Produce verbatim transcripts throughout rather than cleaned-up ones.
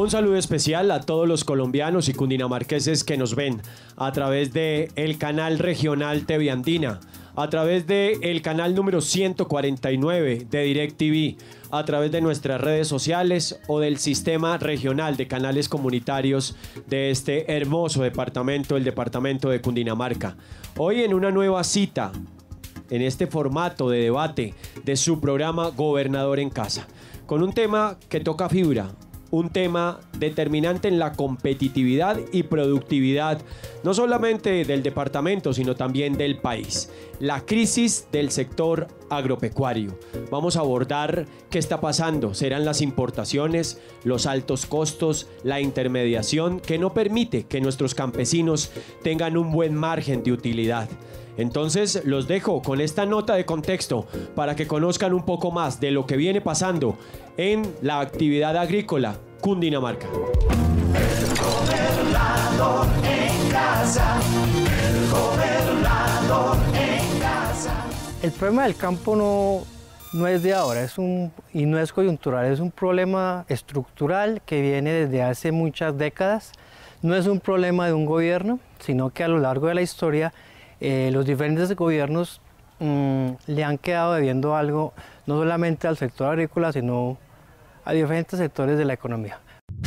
Un saludo especial a todos los colombianos y cundinamarqueses que nos ven a través del canal regional T V Andina, a través del canal número ciento cuarenta y nueve de DirecTV, a través de nuestras redes sociales o del sistema regional de canales comunitarios de este hermoso departamento, el departamento de Cundinamarca. Hoy en una nueva cita, en este formato de debate de su programa Gobernador en Casa, con un tema que toca fibra, un tema determinante en la competitividad y productividad, no solamente del departamento, sino también del país. La crisis del sector agropecuario. Vamos a abordar qué está pasando. Serán las importaciones, los altos costos, la intermediación que no permite que nuestros campesinos tengan un buen margen de utilidad. Entonces los dejo con esta nota de contexto para que conozcan un poco más de lo que viene pasando en la actividad agrícola Cundinamarca. El gobernador en casa, el gobernador en casa. El problema del campo no, no es de ahora, es un, y no es coyuntural, es un problema estructural que viene desde hace muchas décadas. No es un problema de un gobierno, sino que a lo largo de la historia Eh, los diferentes gobiernos mmm, le han quedado debiendo algo, no solamente al sector agrícola, sino a diferentes sectores de la economía.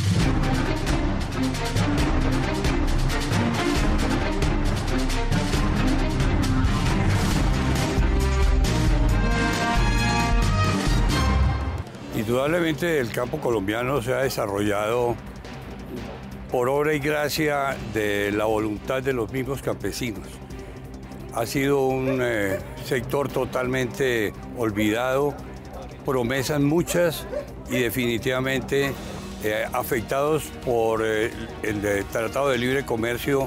Indudablemente el campo colombiano se ha desarrollado por obra y gracia de la voluntad de los mismos campesinos. Ha sido un eh, sector totalmente olvidado, promesas muchas y definitivamente eh, afectados por eh, el, el Tratado de Libre Comercio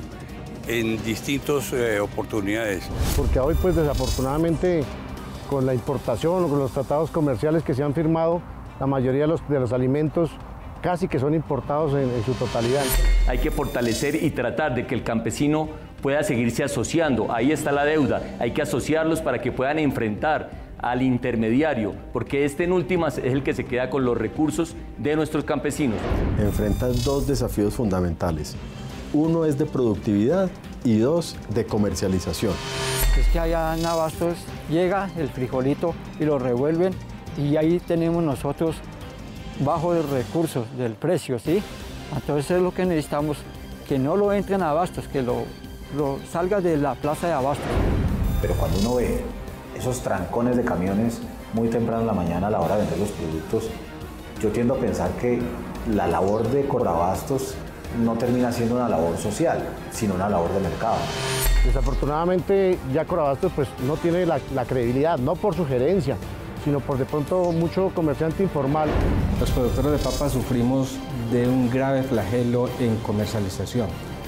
en distintas eh, oportunidades. Porque hoy, pues desafortunadamente, con la importación o con los tratados comerciales que se han firmado, la mayoría de los, de los alimentos casi que son importados en, en su totalidad. Hay que fortalecer y tratar de que el campesino pueda seguirse asociando. Ahí está la deuda. Hay que asociarlos para que puedan enfrentar al intermediario, porque este en últimas es el que se queda con los recursos de nuestros campesinos. Enfrentan dos desafíos fundamentales. Uno es de productividad y dos de comercialización. Es que allá en Abastos llega el frijolito y lo revuelven y ahí tenemos nosotros bajo de recursos del precio, ¿sí? Entonces es lo que necesitamos, que no lo entren a Abastos, que lo, lo salga de la plaza de Abastos. Pero cuando uno ve esos trancones de camiones muy temprano en la mañana a la hora de vender los productos, yo tiendo a pensar que la labor de Corrabastos no termina siendo una labor social, sino una labor de mercado. Desafortunadamente ya Corrabastos pues, no tiene la, la credibilidad, no por su gerencia, sino por de pronto mucho comerciante informal. Los productores de papa sufrimos de un grave flagelo en comercialización.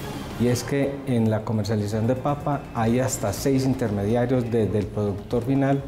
Y es que en la comercialización de papa hay hasta seis intermediarios desde el productor final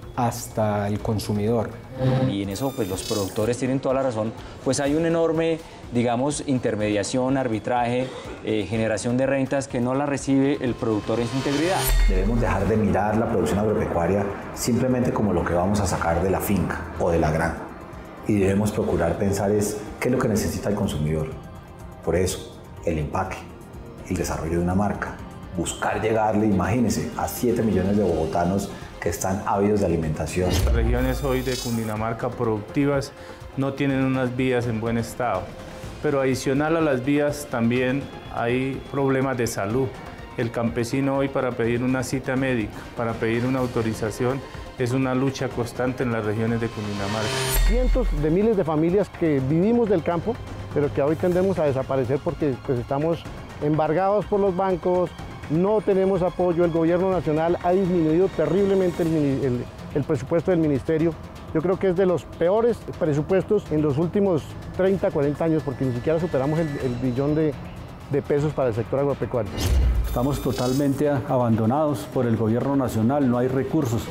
hasta el consumidor. Y en eso pues los productores tienen toda la razón, pues hay un enorme, digamos, intermediación, arbitraje, eh, generación de rentas que no la recibe el productor en su integridad. Debemos dejar de mirar la producción agropecuaria simplemente como lo que vamos a sacar de la finca o de la granja. Y debemos procurar pensar es qué es lo que necesita el consumidor. Por eso, el empaque, el desarrollo de una marca, buscar llegarle, imagínense, a siete millones de bogotanos que están ávidos de alimentación. Las regiones hoy de Cundinamarca productivas no tienen unas vías en buen estado, pero adicional a las vías también hay problemas de salud. El campesino hoy para pedir una cita médica, para pedir una autorización, es una lucha constante en las regiones de Cundinamarca. Cientos de miles de familias que vivimos del campo, pero que hoy tendemos a desaparecer porque pues, estamos embargados por los bancos, no tenemos apoyo, el gobierno nacional ha disminuido terriblemente el, el, el presupuesto del ministerio. Yo creo que es de los peores presupuestos en los últimos treinta, cuarenta años, porque ni siquiera superamos el, el billón de, de pesos para el sector agropecuario. Estamos totalmente abandonados por el gobierno nacional, no hay recursos.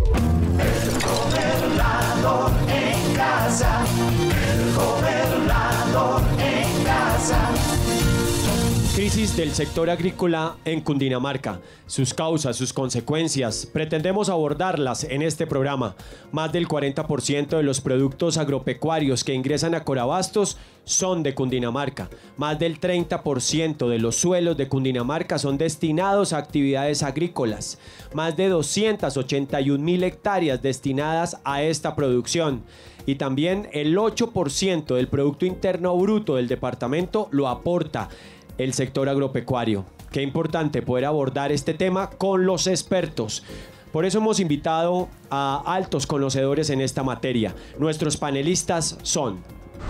El gobernador en casa, el gobernador en casa. Crisis del sector agrícola en Cundinamarca, sus causas, sus consecuencias, pretendemos abordarlas en este programa. Más del cuarenta por ciento de los productos agropecuarios que ingresan a Corabastos son de Cundinamarca. Más del treinta por ciento de los suelos de Cundinamarca son destinados a actividades agrícolas. Más de doscientas ochenta y un mil hectáreas destinadas a esta producción. Y también el ocho por ciento del Producto Interno Bruto del departamento lo aporta el sector agropecuario. Qué importante poder abordar este tema con los expertos. Por eso hemos invitado a altos conocedores en esta materia. Nuestros panelistas son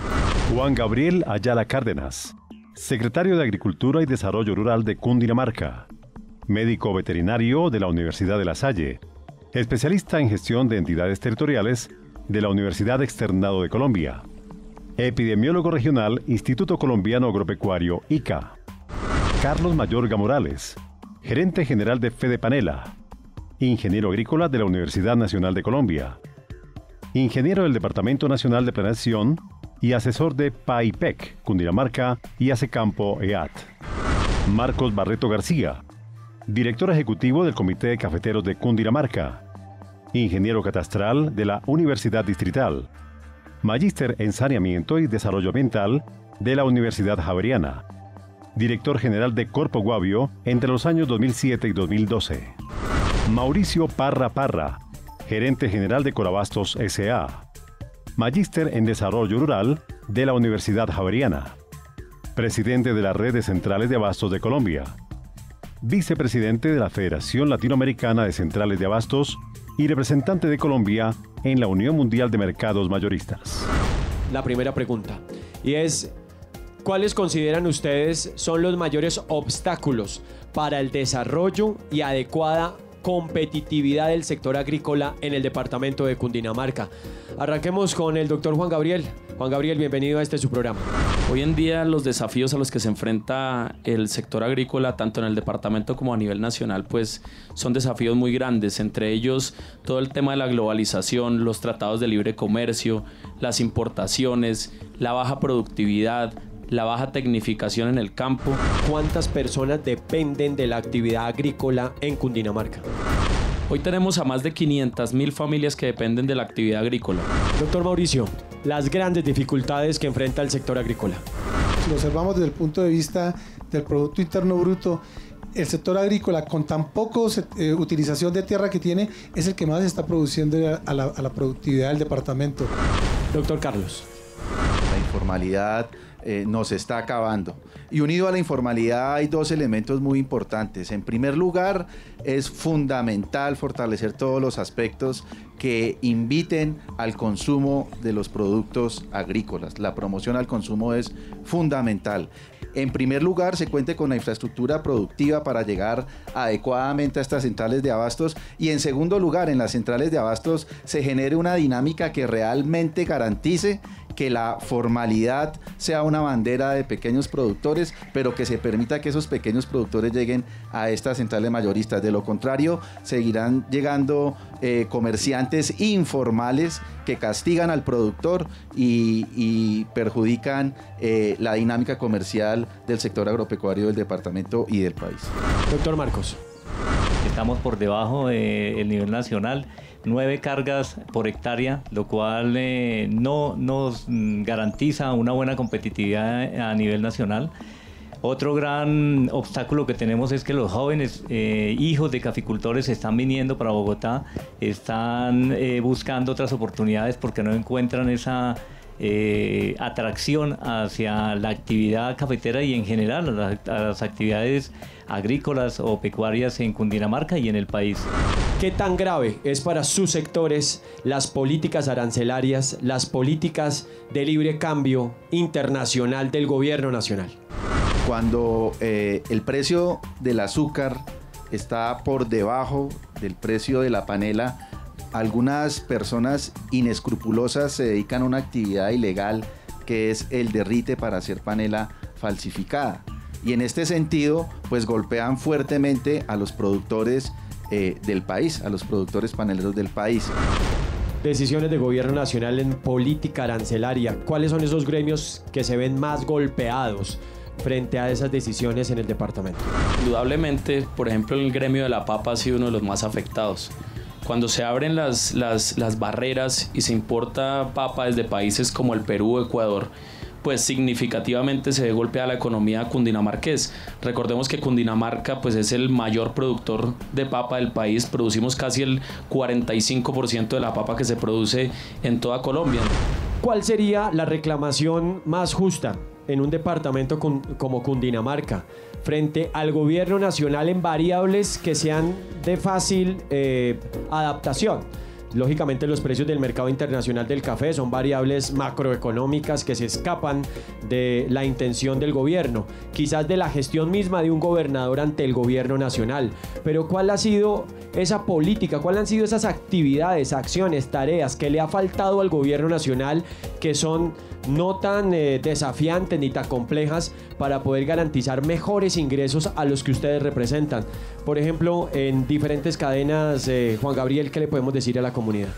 Juan Gabriel Ayala Cárdenas, secretario de Agricultura y Desarrollo Rural de Cundinamarca, médico veterinario de la Universidad de La Salle, especialista en gestión de entidades territoriales de la Universidad Externado de Colombia, epidemiólogo regional, Instituto Colombiano Agropecuario, I C A. Carlos Mayorga Morales, gerente general de Fedepanela, ingeniero agrícola de la Universidad Nacional de Colombia, ingeniero del Departamento Nacional de Planeación y asesor de PAIPEC, Cundinamarca y Acecampo E A T. Marcos Barreto García, director ejecutivo del Comité de Cafeteros de Cundinamarca, ingeniero catastral de la Universidad Distrital, magíster en Saneamiento y Desarrollo Ambiental de la Universidad Javeriana, director general de Corpo Guavio entre los años dos mil siete y dos mil doce. Mauricio Parra Parra, gerente general de Corabastos S A, magíster en Desarrollo Rural de la Universidad Javeriana, presidente de la Red de Centrales de Abastos de Colombia, vicepresidente de la Federación Latinoamericana de Centrales de Abastos y representante de Colombia en la Unión Mundial de Mercados Mayoristas. La primera pregunta, y es, ¿cuáles consideran ustedes son los mayores obstáculos para el desarrollo y adecuada competitividad del sector agrícola en el departamento de Cundinamarca? Arranquemos con el doctor Juan Gabriel. Juan Gabriel, bienvenido a este su programa. Hoy en día los desafíos a los que se enfrenta el sector agrícola, tanto en el departamento como a nivel nacional, pues son desafíos muy grandes, entre ellos todo el tema de la globalización, los tratados de libre comercio, las importaciones, la baja productividad, la baja tecnificación en el campo. ¿Cuántas personas dependen de la actividad agrícola en Cundinamarca? Hoy tenemos a más de quinientas mil familias que dependen de la actividad agrícola. Doctor Mauricio, las grandes dificultades que enfrenta el sector agrícola. Si lo observamos desde el punto de vista del Producto Interno Bruto, el sector agrícola, con tan poca eh, utilización de tierra que tiene, es el que más está produciendo a la, a la productividad del departamento. Doctor Carlos. La informalidad eh, nos está acabando. Y unido a la informalidad hay dos elementos muy importantes. En primer lugar, es fundamental fortalecer todos los aspectos que inviten al consumo de los productos agrícolas. La promoción al consumo es fundamental. En primer lugar, se cuente con la infraestructura productiva para llegar adecuadamente a estas centrales de abastos, y en segundo lugar, en las centrales de abastos se genere una dinámica que realmente garantice que la formalidad sea una bandera de pequeños productores, pero que se permita que esos pequeños productores lleguen a estas centrales mayoristas. De lo contrario, seguirán llegando eh, comerciantes informales que castigan al productor y, y perjudican eh, la dinámica comercial del sector agropecuario del departamento y del país. Doctor Marcos. Estamos por debajo del nivel nacional. Nueve cargas por hectárea, lo cual eh, no nos garantiza una buena competitividad a nivel nacional. Otro gran obstáculo que tenemos es que los jóvenes eh, hijos de caficultores están viniendo para Bogotá, están eh, buscando otras oportunidades porque no encuentran esa eh, atracción hacia la actividad cafetera y en general a las, a las actividades agrícolas o pecuarias en Cundinamarca y en el país. ¿Qué tan grave es para sus sectores las políticas arancelarias, las políticas de libre cambio internacional del gobierno nacional? Cuando eh, el precio del azúcar está por debajo del precio de la panela, algunas personas inescrupulosas se dedican a una actividad ilegal que es el derrite para hacer panela falsificada. Y en este sentido, pues golpean fuertemente a los productores eh, del país, a los productores paneleros del país. Decisiones de gobierno nacional en política arancelaria. ¿Cuáles son esos gremios que se ven más golpeados? frente a esas decisiones en el departamento? Indudablemente, por ejemplo, el gremio de la papa ha sido uno de los más afectados. Cuando se abren las, las, las barreras y se importa papa desde países como el Perú o Ecuador, pues significativamente se ve golpeada la economía cundinamarqués. Recordemos que Cundinamarca pues es el mayor productor de papa del país, producimos casi el cuarenta y cinco por ciento de la papa que se produce en toda Colombia. ¿Cuál sería la reclamación más justa en un departamento con, como Cundinamarca frente al gobierno nacional en variables que sean de fácil eh, adaptación? Lógicamente los precios del mercado internacional del café son variables macroeconómicas que se escapan de la intención del gobierno, quizás de la gestión misma de un gobernador ante el gobierno nacional. Pero ¿cuál ha sido esa política? ¿Cuáles han sido esas actividades, acciones, tareas que le ha faltado al gobierno nacional que son no tan eh, desafiantes ni tan complejas para poder garantizar mejores ingresos a los que ustedes representan? Por ejemplo, en diferentes cadenas, eh, Juan Gabriel, ¿qué le podemos decir a la comunidad?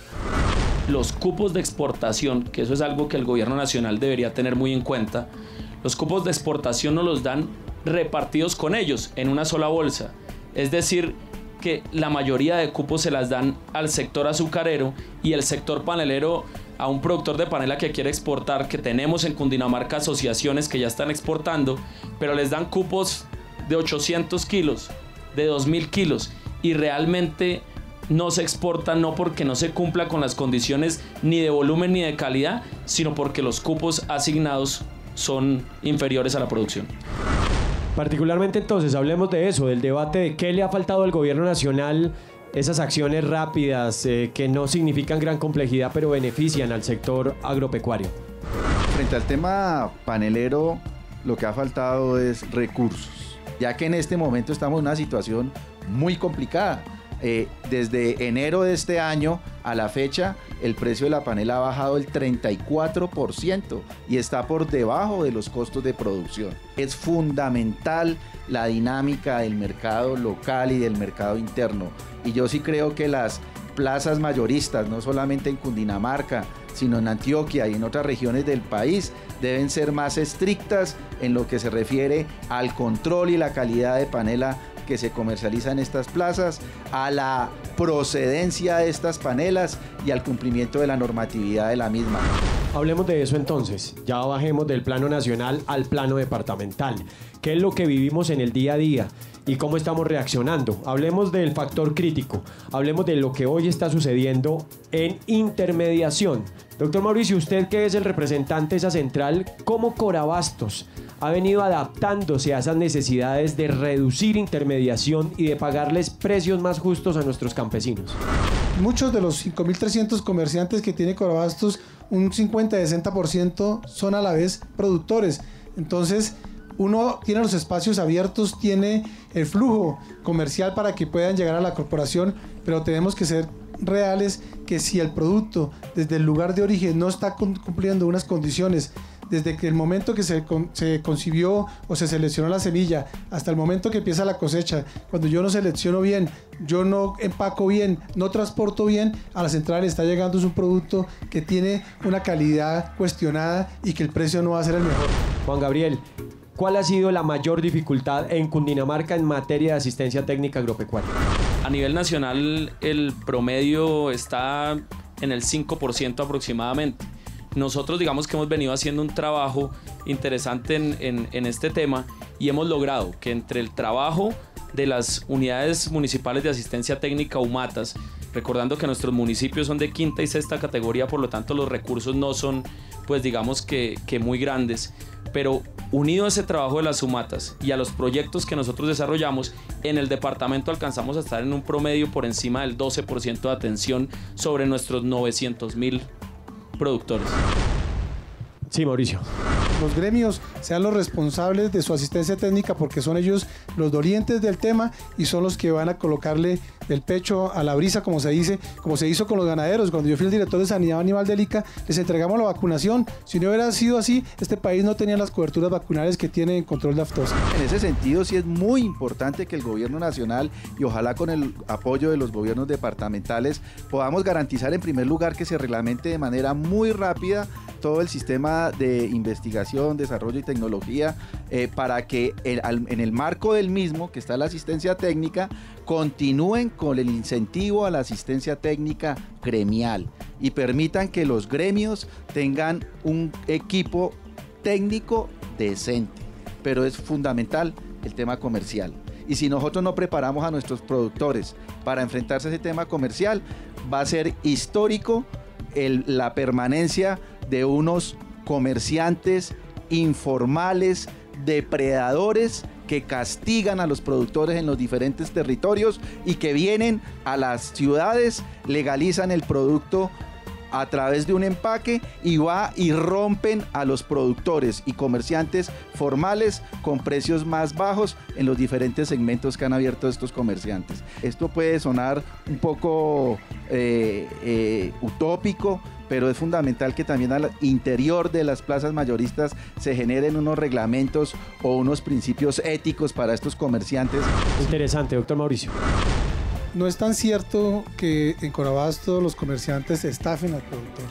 Los cupos de exportación, que eso es algo que el gobierno nacional debería tener muy en cuenta, los cupos de exportación nos los dan repartidos con ellos en una sola bolsa. Es decir, que la mayoría de cupos se las dan al sector azucarero y el sector panelero a un productor de panela que quiere exportar, que tenemos en Cundinamarca asociaciones que ya están exportando, pero les dan cupos de ochocientos kilos, de dos mil kilos, y realmente no se exporta, no porque no se cumpla con las condiciones ni de volumen ni de calidad, sino porque los cupos asignados son inferiores a la producción. Particularmente entonces, hablemos de eso, del debate de qué le ha faltado al gobierno nacional, esas acciones rápidas eh, que no significan gran complejidad pero benefician al sector agropecuario. Frente al tema panelero, lo que ha faltado es recursos, ya que en este momento estamos en una situación muy complicada. Eh, desde enero de este año a la fecha, el precio de la panela ha bajado el treinta y cuatro por ciento y está por debajo de los costos de producción. Es fundamental la dinámica del mercado local y del mercado interno. Y yo sí creo que las plazas mayoristas, no solamente en Cundinamarca, sino en Antioquia y en otras regiones del país, deben ser más estrictas en lo que se refiere al control y la calidad de panela que se comercializa en estas plazas, a la procedencia de estas panelas y al cumplimiento de la normatividad de la misma. Hablemos de eso entonces, ya bajemos del plano nacional al plano departamental. ¿Qué es lo que vivimos en el día a día y cómo estamos reaccionando? Hablemos del factor crítico, hablemos de lo que hoy está sucediendo en intermediación. Doctor Mauricio, usted que es el representante de esa central, ¿cómo Corabastos ha venido adaptándose a esas necesidades de reducir intermediación y de pagarles precios más justos a nuestros campesinos? Muchos de los cinco mil trescientos comerciantes que tiene Corabastos, un cincuenta a sesenta por ciento son a la vez productores. Entonces, uno tiene los espacios abiertos, tiene el flujo comercial para que puedan llegar a la corporación, pero tenemos que ser reales que si el producto desde el lugar de origen no está cumpliendo unas condiciones, desde que el momento que se, con, se concibió o se seleccionó la semilla hasta el momento que empieza la cosecha, cuando yo no selecciono bien, yo no empaco bien, no transporto bien, a la central está llegando es un producto que tiene una calidad cuestionada y que el precio no va a ser el mejor. Juan Gabriel, ¿cuál ha sido la mayor dificultad en Cundinamarca en materia de asistencia técnica agropecuaria? A nivel nacional el promedio está en el cinco por ciento aproximadamente. Nosotros digamos que hemos venido haciendo un trabajo interesante en, en, en este tema y hemos logrado que entre el trabajo de las unidades municipales de asistencia técnica UMATAS, recordando que nuestros municipios son de quinta y sexta categoría, por lo tanto los recursos no son pues digamos que, que muy grandes, pero unido a ese trabajo de las UMATAS y a los proyectos que nosotros desarrollamos, en el departamento alcanzamos a estar en un promedio por encima del doce por ciento de atención sobre nuestros novecientos mil productores. Sí, Mauricio. Los gremios sean los responsables de su asistencia técnica porque son ellos los dolientes del tema y son los que van a colocarle del pecho a la brisa, como se dice, como se hizo con los ganaderos. Cuando yo fui el director de Sanidad Animal del ICA, les entregamos la vacunación. Si no hubiera sido así, este país no tenía las coberturas vacunales que tiene en control de aftosa. En ese sentido, sí es muy importante que el gobierno nacional y ojalá con el apoyo de los gobiernos departamentales podamos garantizar en primer lugar que se reglamente de manera muy rápida todo el sistema de investigación, desarrollo y tecnología, eh, para que el, al, en el marco del mismo, que está la asistencia técnica, continúen con el incentivo a la asistencia técnica gremial y permitan que los gremios tengan un equipo técnico decente, pero es fundamental el tema comercial. Y si nosotros no preparamos a nuestros productores para enfrentarse a ese tema comercial, va a ser histórico el, la permanencia de unos comerciantes informales, depredadores, que castigan a los productores en los diferentes territorios y que vienen a las ciudades, legalizan el producto a través de un empaque y va y rompen a los productores y comerciantes formales con precios más bajos en los diferentes segmentos que han abierto estos comerciantes. Esto puede sonar un poco eh, eh, utópico, pero es fundamental que también al interior de las plazas mayoristas se generen unos reglamentos o unos principios éticos para estos comerciantes. Interesante, doctor Mauricio. No es tan cierto que en Corabastos los comerciantes estafen al productor.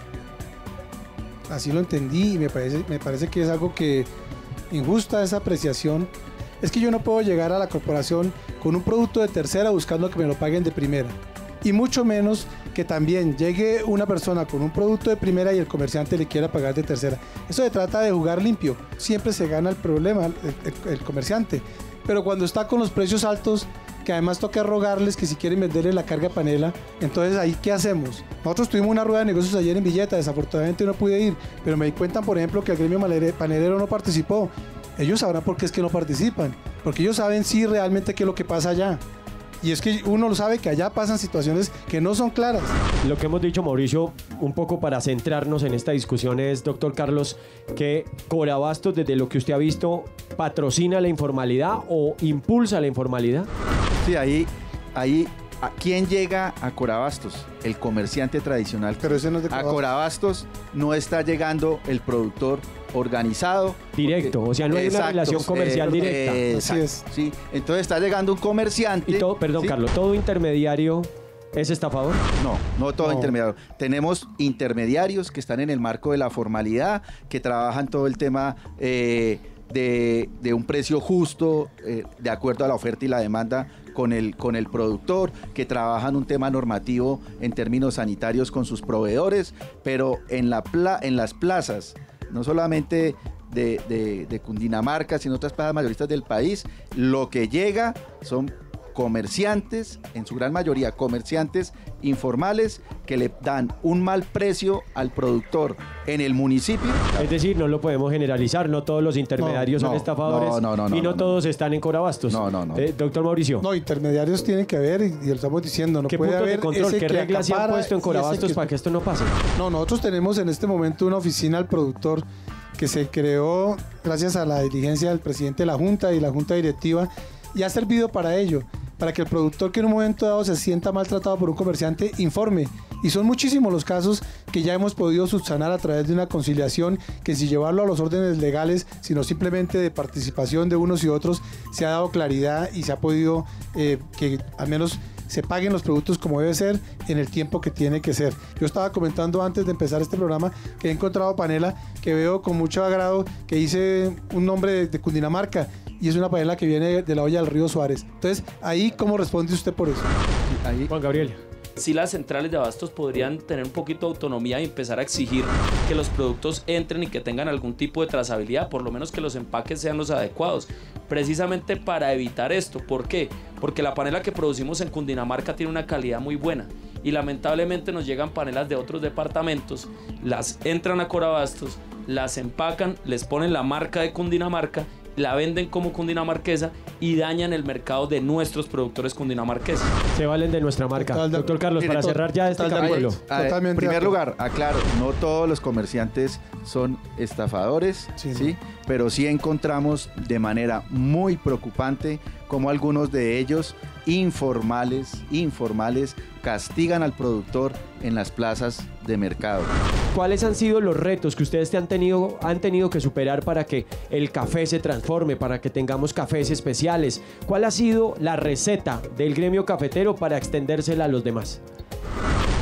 Así lo entendí y me parece, me parece que es algo que injusta esa apreciación. Es que yo no puedo llegar a la corporación con un producto de tercera buscando que me lo paguen de primera. Y mucho menos que también llegue una persona con un producto de primera y el comerciante le quiera pagar de tercera. Eso se trata de jugar limpio. Siempre se gana el problema, el, el, el comerciante. Pero cuando está con los precios altos, que además toca rogarles que si quieren venderle la carga panela, entonces ahí ¿qué hacemos? Nosotros tuvimos una rueda de negocios ayer en Villeta, desafortunadamente no pude ir, pero me di cuenta, por ejemplo, que el gremio panelero no participó. Ellos sabrán por qué es que no participan, porque ellos saben sí realmente qué es lo que pasa allá. Y es que uno lo sabe que allá pasan situaciones que no son claras. Lo que hemos dicho, Mauricio, un poco para centrarnos en esta discusión es, doctor Carlos, que Corabastos, desde lo que usted ha visto, patrocina la informalidad o impulsa la informalidad. Sí, ahí, ahí, ¿a quién llega a Corabastos? El comerciante tradicional. Pero ese no es de Corabastos. A Corabastos no está llegando el productor organizado. Directo, o sea, no hay exacto, una relación comercial eh, directa. Eh, Así es. Sí, entonces está llegando un comerciante. Y todo, perdón, ¿sí? Carlos, ¿todo intermediario es estafador? No, no todo no. intermediario. Tenemos intermediarios que están en el marco de la formalidad, que trabajan todo el tema eh, de, de un precio justo, eh, de acuerdo a la oferta y la demanda con el, con el productor, que trabajan un tema normativo en términos sanitarios con sus proveedores, pero en, la pla, en las plazas, no solamente de, de, de Cundinamarca, sino otras plazas mayoristas del país, lo que llega son comerciantes, en su gran mayoría comerciantes informales, que le dan un mal precio al productor en el municipio. Es decir, no lo podemos generalizar, no todos los intermediarios no, son no, estafadores no, no, no, y no, no, no todos no. están en Corabastos. No, no, no. Eh, doctor Mauricio. No, intermediarios tienen que haber, y, y lo estamos diciendo, no ¿Qué puede puntos haber de control, ese qué que reglas se han acapara puesto en y Corabastos ese que- para que esto no pase? No, nosotros tenemos en este momento una oficina al productor que se creó gracias a la diligencia del presidente de la Junta y la Junta Directiva, y ha servido para ello, para que el productor que en un momento dado se sienta maltratado por un comerciante informe. Y son muchísimos los casos que ya hemos podido subsanar a través de una conciliación que, sin llevarlo a los órdenes legales, sino simplemente de participación de unos y otros, se ha dado claridad y se ha podido eh, que al menos se paguen los productos como debe ser en el tiempo que tiene que ser. Yo estaba comentando antes de empezar este programa que he encontrado panela que veo con mucho agrado, que dice un nombre de, de Cundinamarca, y es una panela que viene de la olla del río Suárez. Entonces, ahí, ¿cómo responde usted por eso? Ahí. Juan Gabriel. Sí, las centrales de abastos podrían tener un poquito de autonomía y empezar a exigir que los productos entren y que tengan algún tipo de trazabilidad, por lo menos que los empaques sean los adecuados, precisamente para evitar esto. ¿Por qué? Porque la panela que producimos en Cundinamarca tiene una calidad muy buena y lamentablemente nos llegan panelas de otros departamentos, las entran a Corabastos, las empacan, les ponen la marca de Cundinamarca, la venden como cundinamarquesa y dañan el mercado de nuestros productores cundinamarqueses. Se valen de nuestra marca. Total de- Doctor Carlos, Mire, para to- cerrar ya este total de capítulo. acuerdo. A ver, Totalmente en de primer acuerdo. lugar, aclaro, no todos los comerciantes son estafadores, Sí, ¿sí? no. Pero sí encontramos de manera muy preocupante cómo algunos de ellos informales, informales, castigan al productor en las plazas de mercado. ¿Cuáles han sido los retos que ustedes te han tenido, han tenido que superar para que el café se transforme, para que tengamos cafés especiales? ¿Cuál ha sido la receta del gremio cafetero para extendérsela a los demás?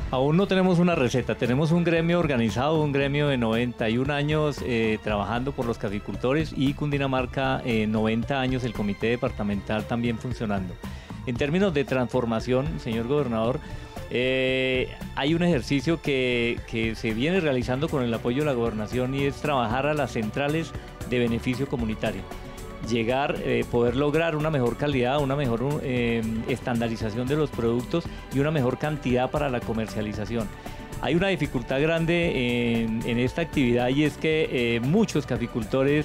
Aún no tenemos una receta, tenemos un gremio organizado, un gremio de noventa y un años eh, trabajando por los caficultores y Cundinamarca eh, noventa años, el comité departamental también funcionando. En términos de transformación, señor gobernador, eh, hay un ejercicio que, que se viene realizando con el apoyo de la gobernación y es trabajar a las centrales de beneficio comunitario. Llegar, eh, poder lograr una mejor calidad, una mejor eh, estandarización de los productos y una mejor cantidad para la comercialización. Hay una dificultad grande en, en esta actividad y es que eh, muchos caficultores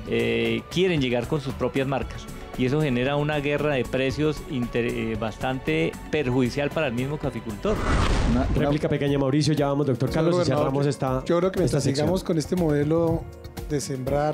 eh, quieren llegar con sus propias marcas y eso genera una guerra de precios inter, eh, bastante perjudicial para el mismo caficultor. Una réplica pequeña, Mauricio, ya vamos, doctor Carlos, y cerramos esta Yo creo que mientras esta sigamos con este modelo de sembrar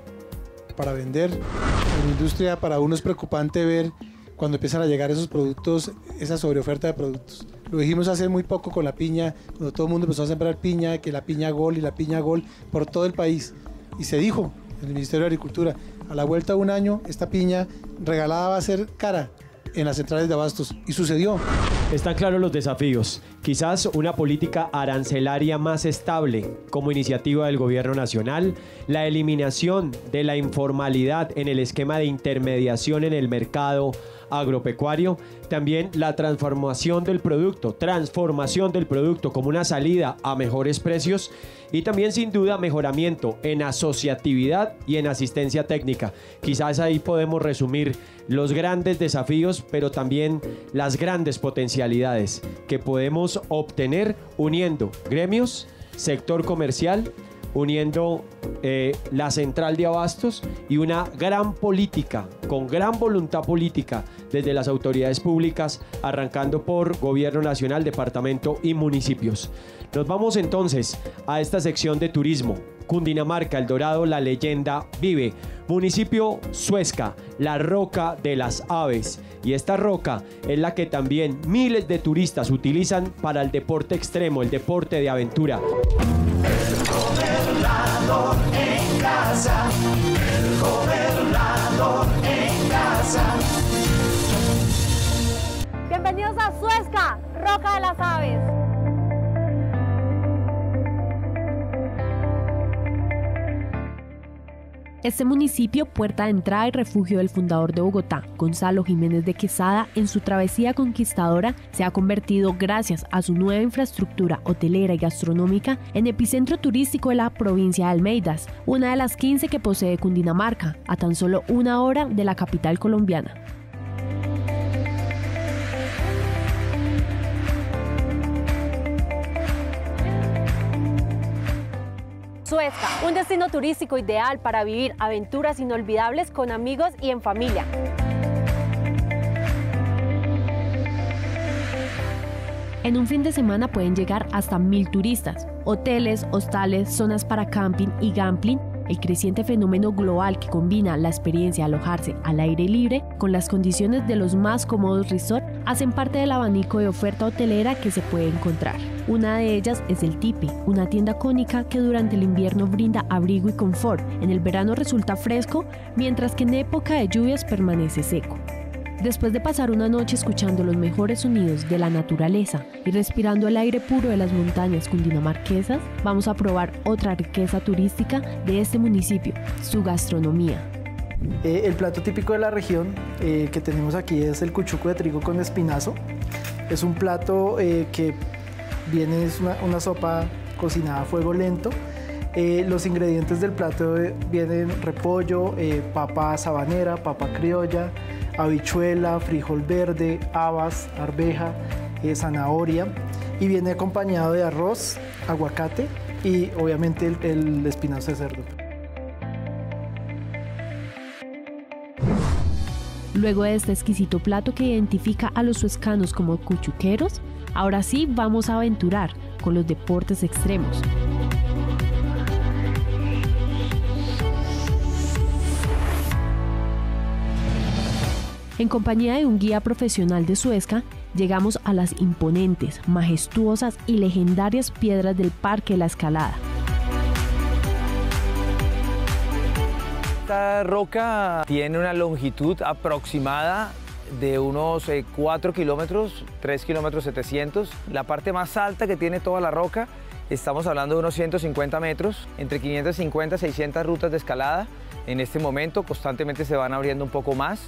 para vender en la industria, para uno es preocupante ver cuando empiezan a llegar esos productos, esa sobreoferta de productos. Lo dijimos hace muy poco con la piña, cuando todo el mundo empezó a sembrar piña, que la piña Gol y la piña Gol por todo el país. Y se dijo en el Ministerio de Agricultura, a la vuelta de un año, esta piña regalada va a ser cara en las centrales de abastos. Y sucedió. Están claros los desafíos. Quizás una política arancelaria más estable como iniciativa del gobierno nacional, la eliminación de la informalidad en el esquema de intermediación en el mercado agropecuario, también la transformación del producto, transformación del producto como una salida a mejores precios y también sin duda mejoramiento en asociatividad y en asistencia técnica. Quizás ahí podemos resumir los grandes desafíos, pero también las grandes potencialidades que podemos obtener uniendo gremios, sector comercial, uniendo eh, la central de abastos y una gran política, con gran voluntad política desde las autoridades públicas, arrancando por gobierno nacional, departamento y municipios. Nos vamos entonces a esta sección de turismo. Cundinamarca, El Dorado, la leyenda vive. Municipio Suezca, la roca de las aves. Y esta roca es la que también miles de turistas utilizan para el deporte extremo, el deporte de aventura. El gobernador en casa, el gobernador en casa. Bienvenidos a Suezca, Roca de las Aves. Este municipio, puerta de entrada y refugio del fundador de Bogotá, Gonzalo Jiménez de Quesada, en su travesía conquistadora, se ha convertido, gracias a su nueva infraestructura hotelera y gastronómica, en epicentro turístico de la provincia de Almeidas, una de las quince que posee Cundinamarca, a tan solo una hora de la capital colombiana. Suezca, un destino turístico ideal para vivir aventuras inolvidables con amigos y en familia. En un fin de semana pueden llegar hasta mil turistas. Hoteles, hostales, zonas para camping y gambling, el creciente fenómeno global que combina la experiencia de alojarse al aire libre con las condiciones de los más cómodos resorts, hacen parte del abanico de oferta hotelera que se puede encontrar. Una de ellas es el Tipi, una tienda cónica que durante el invierno brinda abrigo y confort, en el verano resulta fresco, mientras que en época de lluvias permanece seco. Después de pasar una noche escuchando los mejores sonidos de la naturaleza y respirando el aire puro de las montañas cundinamarquesas, vamos a probar otra riqueza turística de este municipio, su gastronomía. Eh, el plato típico de la región eh, que tenemos aquí es el cuchuco de trigo con espinazo. Es un plato eh, que viene, es una, una sopa cocinada a fuego lento. Eh, los ingredientes del plato eh, vienen repollo, eh, papa sabanera, papa criolla, habichuela, frijol verde, habas, arveja, eh, zanahoria, y viene acompañado de arroz, aguacate y obviamente el, el espinazo de cerdo. Luego de este exquisito plato que identifica a los suezcanos como cuchuqueros, ahora sí vamos a aventurar con los deportes extremos. En compañía de un guía profesional de Suezca, llegamos a las imponentes, majestuosas y legendarias piedras del Parque La Escalada. Esta roca tiene una longitud aproximada de unos eh, cuatro kilómetros, tres kilómetros setecientos. La parte más alta que tiene toda la roca, estamos hablando de unos ciento cincuenta metros, entre quinientas cincuenta y seiscientas rutas de escalada. En este momento constantemente se van abriendo un poco más.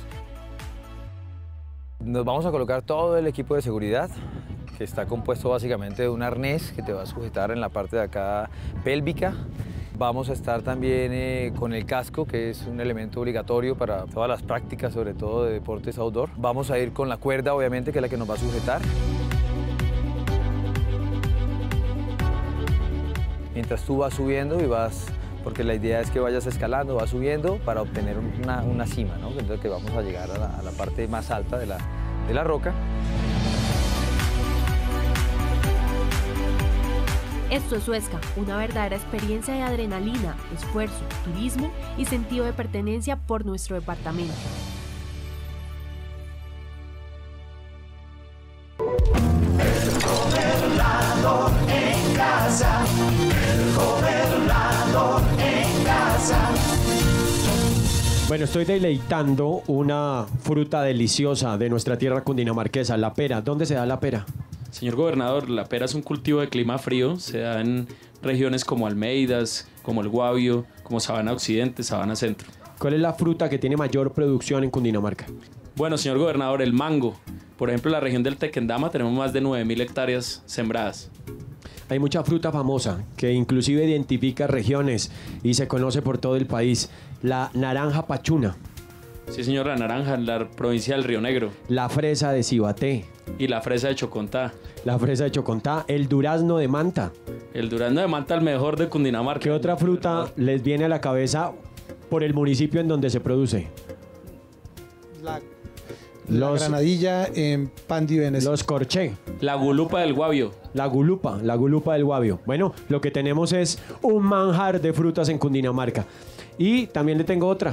Nos vamos a colocar todo el equipo de seguridad, que está compuesto básicamente de un arnés que te va a sujetar en la parte de acá pélvica. Vamos a estar también eh, con el casco, que es un elemento obligatorio para todas las prácticas, sobre todo de deportes outdoor. Vamos a ir con la cuerda, obviamente, que es la que nos va a sujetar. Mientras tú vas subiendo y vas, porque la idea es que vayas escalando, vas subiendo para obtener una, una cima, ¿no? Entonces que vamos a llegar a la, a la parte más alta de la, de la roca. Esto es Suezca, una verdadera experiencia de adrenalina, esfuerzo, turismo y sentido de pertenencia por nuestro departamento. El gobernador en casa, el gobernador en casa. Bueno, estoy deleitando una fruta deliciosa de nuestra tierra cundinamarquesa, la pera. ¿Dónde se da la pera? Señor gobernador, la pera es un cultivo de clima frío, se da en regiones como Almeidas, como el Guavio, como Sabana Occidente, Sabana Centro. ¿Cuál es la fruta que tiene mayor producción en Cundinamarca? Bueno, señor gobernador, el mango. Por ejemplo, en la región del Tequendama tenemos más de nueve mil hectáreas sembradas. Hay mucha fruta famosa que inclusive identifica regiones y se conoce por todo el país. La naranja pachuna. Sí, señor, la naranja en la provincia del Río Negro. La fresa de Cibaté. Y la fresa de Chocontá. La fresa de Chocontá. El durazno de Manta. El durazno de Manta, el mejor de Cundinamarca. ¿Qué otra fruta les viene a la cabeza por el municipio en donde se produce? La, la los, granadilla en pan de Venezuela. Los corché. La gulupa del Guavio. La gulupa, la gulupa del Guavio. Bueno, lo que tenemos es un manjar de frutas en Cundinamarca. Y también le tengo otra.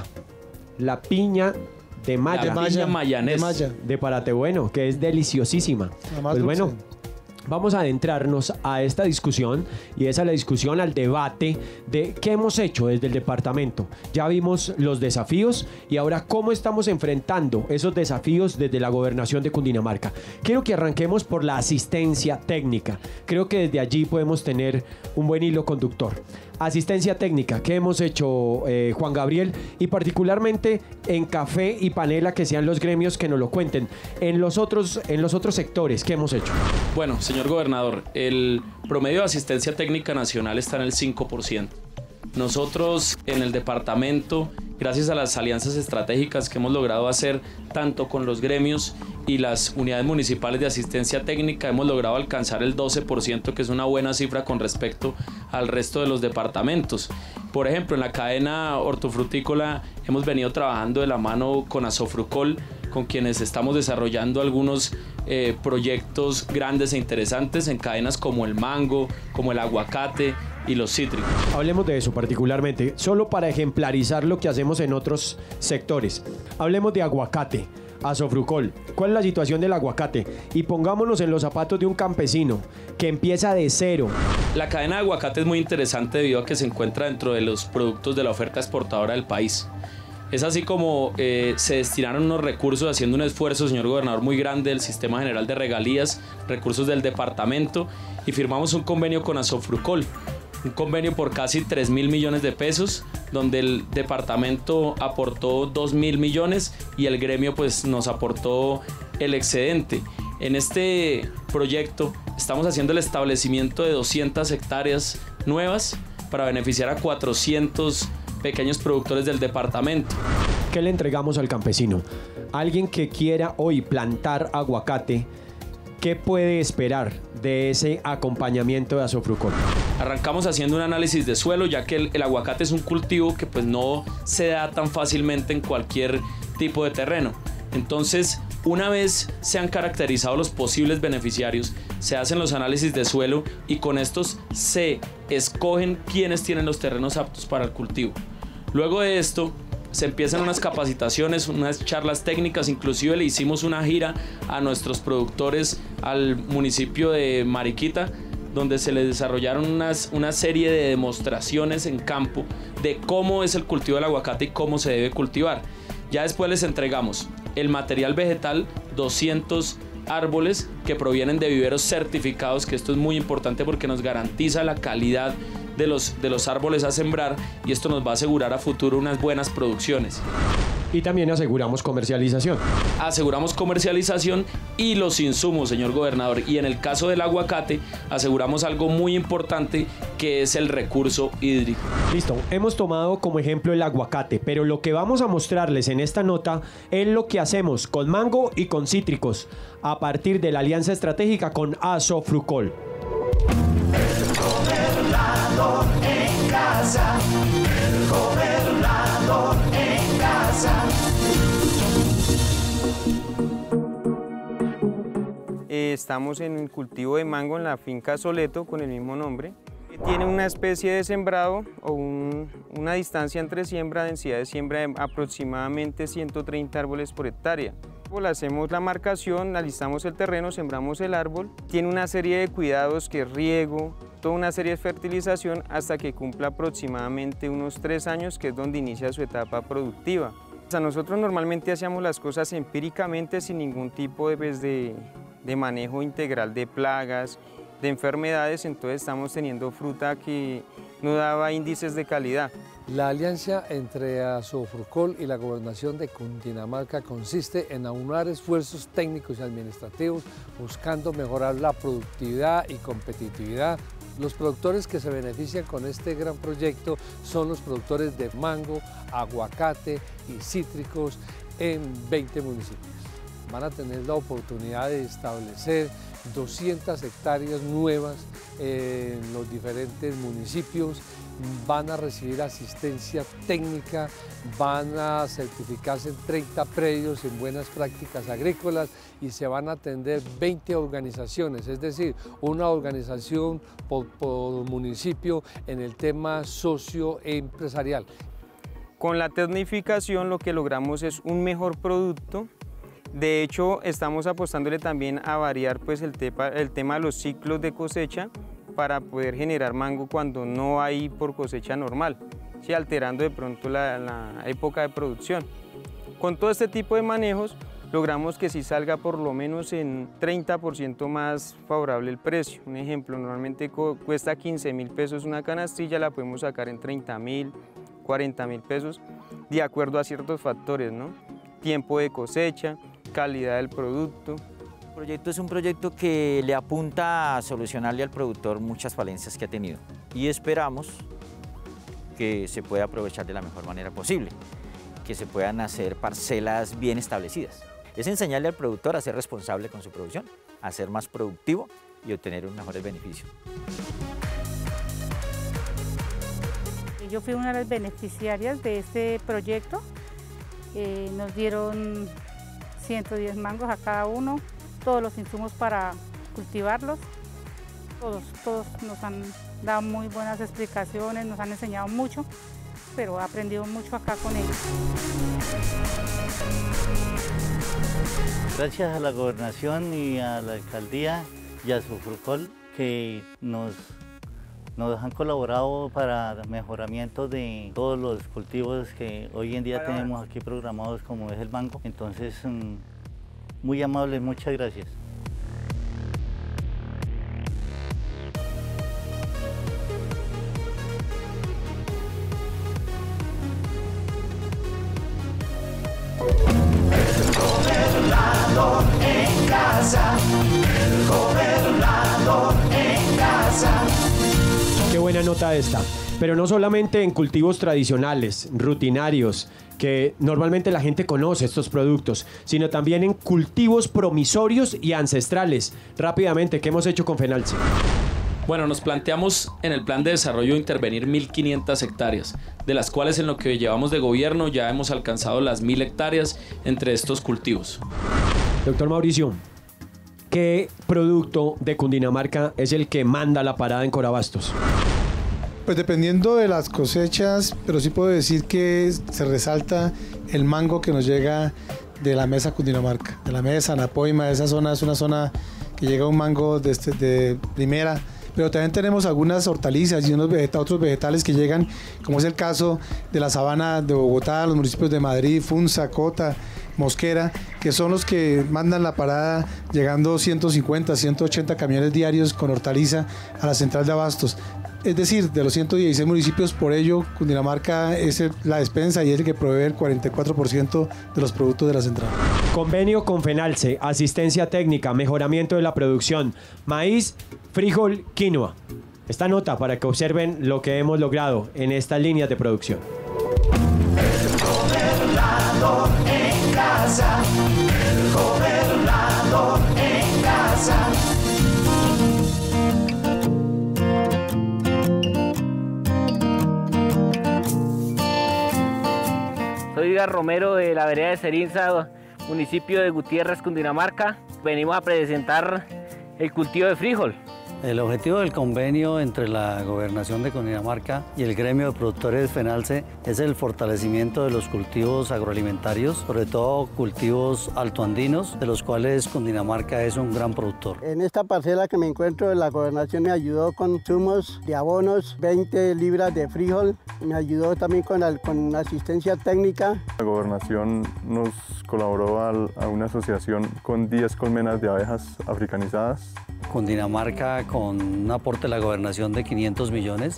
La piña de Maya. La piña mayanés. De, Maya. De Paratebueno, que es deliciosísima. Pues bueno, vamos a adentrarnos a esta discusión y esa es la discusión, al debate de qué hemos hecho desde el departamento. Ya vimos los desafíos y ahora cómo estamos enfrentando esos desafíos desde la gobernación de Cundinamarca. Quiero que arranquemos por la asistencia técnica. Creo que desde allí podemos tener un buen hilo conductor. Asistencia técnica, ¿qué hemos hecho, eh, Juan Gabriel? Y particularmente en café y panela, que sean los gremios que nos lo cuenten. En los otros, en los otros sectores, ¿qué hemos hecho? Bueno, señor gobernador, el promedio de asistencia técnica nacional está en el cinco por ciento. Nosotros en el departamento, gracias a las alianzas estratégicas que hemos logrado hacer tanto con los gremios y las unidades municipales de asistencia técnica, hemos logrado alcanzar el doce por ciento, que es una buena cifra con respecto al resto de los departamentos. Por ejemplo, en la cadena hortofrutícola hemos venido trabajando de la mano con Asofrucol, con quienes estamos desarrollando algunos eh, proyectos grandes e interesantes en cadenas como el mango, como el aguacate y los cítricos. Hablemos de eso particularmente, solo para ejemplarizar lo que hacemos en otros sectores. Hablemos de aguacate, Asofrucol. ¿Cuál es la situación del aguacate? Y pongámonos en los zapatos de un campesino que empieza de cero. La cadena de aguacate es muy interesante debido a que se encuentra dentro de los productos de la oferta exportadora del país. Es así como eh, se destinaron unos recursos, haciendo un esfuerzo, señor gobernador, muy grande del Sistema General de Regalías, recursos del departamento, y firmamos un convenio con Asofrucol, un convenio por casi tres mil millones de pesos, donde el departamento aportó dos mil millones y el gremio pues nos aportó el excedente. En este proyecto estamos haciendo el establecimiento de doscientas hectáreas nuevas para beneficiar a cuatrocientos pequeños productores del departamento. ¿Qué le entregamos al campesino? Alguien que quiera hoy plantar aguacate, ¿qué puede esperar de ese acompañamiento de Asofrucol? Arrancamos haciendo un análisis de suelo, ya que el, el aguacate es un cultivo que pues no se da tan fácilmente en cualquier tipo de terreno. Entonces, una vez se han caracterizado los posibles beneficiarios, se hacen los análisis de suelo y con estos se escogen quiénes tienen los terrenos aptos para el cultivo. Luego de esto, se empiezan unas capacitaciones, unas charlas técnicas, inclusive le hicimos una gira a nuestros productores al municipio de Mariquita, donde se les desarrollaron unas, una serie de demostraciones en campo de cómo es el cultivo del aguacate y cómo se debe cultivar. Ya después les entregamos el material vegetal, doscientos árboles que provienen de viveros certificados, que esto es muy importante porque nos garantiza la calidad de los, de los árboles a sembrar y esto nos va a asegurar a futuro unas buenas producciones. Y también aseguramos comercialización. Aseguramos comercialización y los insumos, señor gobernador. Y en el caso del aguacate, aseguramos algo muy importante que es el recurso hídrico. Listo, hemos tomado como ejemplo el aguacate, pero lo que vamos a mostrarles en esta nota es lo que hacemos con mango y con cítricos a partir de la alianza estratégica con Asofrucol. El gobernador en casa, el gobernador en casa. Eh, estamos en el cultivo de mango en la finca Soleto con el mismo nombre. Tiene una especie de sembrado o un, una distancia entre siembra, densidad de siembra de aproximadamente ciento treinta árboles por hectárea. Hacemos la marcación, alistamos el terreno, sembramos el árbol. Tiene una serie de cuidados que es riego, toda una serie de fertilización hasta que cumpla aproximadamente unos tres años, que es donde inicia su etapa productiva. O sea, nosotros normalmente hacíamos las cosas empíricamente sin ningún tipo de, pues, de, de manejo integral de plagas, de enfermedades, entonces estamos teniendo fruta que no daba índices de calidad. La alianza entre Asofrucol y la Gobernación de Cundinamarca consiste en aunar esfuerzos técnicos y administrativos buscando mejorar la productividad y competitividad. Los productores que se benefician con este gran proyecto son los productores de mango, aguacate y cítricos en veinte municipios. Van a tener la oportunidad de establecer doscientas hectáreas nuevas en los diferentes municipios, van a recibir asistencia técnica, van a certificarse en treinta predios en buenas prácticas agrícolas y se van a atender veinte organizaciones, es decir, una organización por, por municipio en el tema socioempresarial. Con la tecnificación lo que logramos es un mejor producto. De hecho, estamos apostándole también a variar pues, el, tepa, el tema de los ciclos de cosecha para poder generar mango cuando no hay por cosecha normal, ¿sí? Alterando de pronto la, la época de producción. Con todo este tipo de manejos logramos que sí salga por lo menos en treinta por ciento más favorable el precio. Un ejemplo, normalmente cuesta quince mil pesos una canastilla, la podemos sacar en treinta mil, cuarenta mil pesos, de acuerdo a ciertos factores, ¿no? Tiempo de cosecha, calidad del producto. El proyecto es un proyecto que le apunta a solucionarle al productor muchas falencias que ha tenido y esperamos que se pueda aprovechar de la mejor manera posible, que se puedan hacer parcelas bien establecidas. Es enseñarle al productor a ser responsable con su producción, a ser más productivo y obtener unos mejores beneficios. Yo fui una de las beneficiarias de este proyecto. Eh, nos dieron ciento diez mangos a cada uno, todos los insumos para cultivarlos. Todos, todos nos han dado muy buenas explicaciones, nos han enseñado mucho, pero he aprendido mucho acá con ellos. Gracias a la Gobernación y a la Alcaldía y a Asofrucol que nos, nos han colaborado para el mejoramiento de todos los cultivos que hoy en día tenemos aquí programados como es el mango. Entonces, muy amables, muchas gracias. El gobernador en casa, el gobernador en casa. Qué buena nota esta. Pero no solamente en cultivos tradicionales, rutinarios, que normalmente la gente conoce estos productos, sino también en cultivos promisorios y ancestrales. Rápidamente, ¿qué hemos hecho con Fenalce? Bueno, nos planteamos en el plan de desarrollo intervenir mil quinientas hectáreas, de las cuales en lo que llevamos de gobierno ya hemos alcanzado las mil hectáreas entre estos cultivos. Doctor Mauricio, ¿qué producto de Cundinamarca es el que manda la parada en Corabastos? Pues dependiendo de las cosechas, pero sí puedo decir que se resalta el mango que nos llega de la mesa Cundinamarca, de la mesa Anapoima. Esa zona es una zona que llega un mango de, este, de primera, pero también tenemos algunas hortalizas y unos vegeta, otros vegetales que llegan, como es el caso de la sabana de Bogotá, los municipios de Madrid, Funza, Cota, Mosquera, que son los que mandan la parada llegando ciento cincuenta, ciento ochenta camiones diarios con hortaliza a la central de abastos. Es decir, de los ciento dieciséis municipios, por ello Cundinamarca es el, la despensa y es el que provee el cuarenta y cuatro por ciento de los productos de la central. Convenio con FENALCE, asistencia técnica, mejoramiento de la producción, maíz, frijol, quinoa. Esta nota para que observen lo que hemos logrado en estas líneas de producción. El gobernador en casa, el gobernador en casa. Soy Edgar Romero de la vereda de Cerinza, municipio de Gutiérrez, Cundinamarca. Venimos a presentar el cultivo de frijol. El objetivo del convenio entre la Gobernación de Cundinamarca y el gremio de productores FENALCE es el fortalecimiento de los cultivos agroalimentarios, sobre todo cultivos altoandinos, de los cuales Cundinamarca es un gran productor. En esta parcela que me encuentro, la Gobernación me ayudó con sumos de abonos, veinte libras de frijol, me ayudó también con, la, con asistencia técnica. La Gobernación nos colaboró al, a una asociación con diez colmenas de abejas africanizadas. Cundinamarca con un aporte de la gobernación de quinientos millones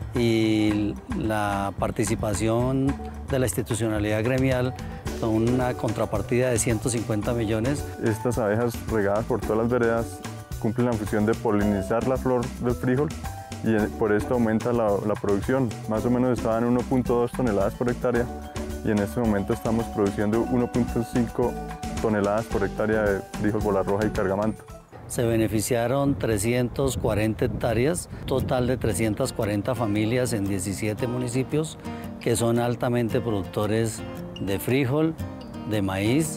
y la participación de la institucionalidad gremial con una contrapartida de ciento cincuenta millones. Estas abejas regadas por todas las veredas cumplen la función de polinizar la flor del frijol y por esto aumenta la, la producción. Más o menos estaban en uno punto dos toneladas por hectárea y en este momento estamos produciendo uno punto cinco toneladas por hectárea de frijol bola roja y cargamanto. Se beneficiaron trescientas cuarenta hectáreas, total de trescientas cuarenta familias en diecisiete municipios que son altamente productores de frijol, de maíz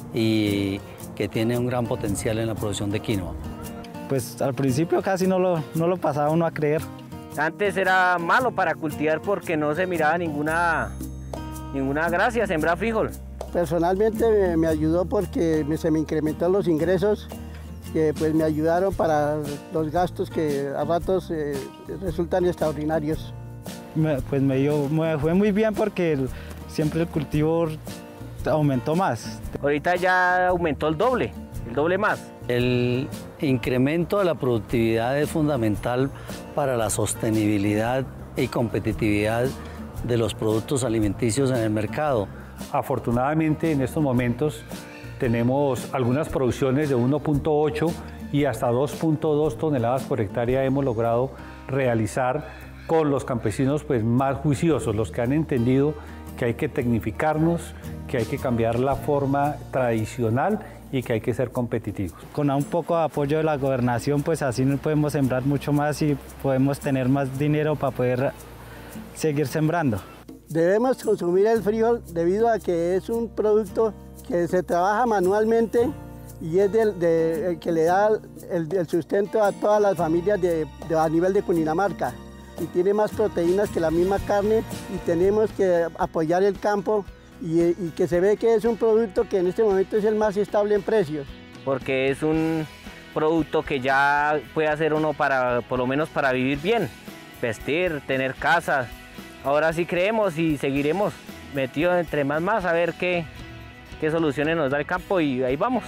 y que tienen un gran potencial en la producción de quinoa. Pues al principio casi no lo, no lo pasaba uno a creer. Antes era malo para cultivar porque no se miraba ninguna, ninguna gracia sembrar frijol. Personalmente me, me ayudó porque me, se me incrementaron los ingresos, que pues me ayudaron para los gastos que a ratos eh, resultan extraordinarios. Me, pues me, dio, me fue muy bien porque el, siempre el cultivo aumentó más. Ahorita ya aumentó el doble, el doble más. El incremento de la productividad es fundamental para la sostenibilidad y competitividad de los productos alimenticios en el mercado. Afortunadamente en estos momentos tenemos algunas producciones de uno punto ocho y hasta dos punto dos toneladas por hectárea hemos logrado realizar con los campesinos pues, más juiciosos, los que han entendido que hay que tecnificarnos, que hay que cambiar la forma tradicional y que hay que ser competitivos. Con un poco de apoyo de la gobernación, pues así podemos sembrar mucho más y podemos tener más dinero para poder seguir sembrando. Debemos consumir el frijol debido a que es un producto que se trabaja manualmente y es del, de, el que le da el, el sustento a todas las familias de, de, a nivel de Cundinamarca. Y tiene más proteínas que la misma carne y tenemos que apoyar el campo y, y que se ve que es un producto que en este momento es el más estable en precios. Porque es un producto que ya puede hacer uno para, por lo menos para vivir bien, vestir, tener casa. Ahora sí creemos y seguiremos metidos entre más más a ver qué, qué soluciones nos da el campo y ahí vamos.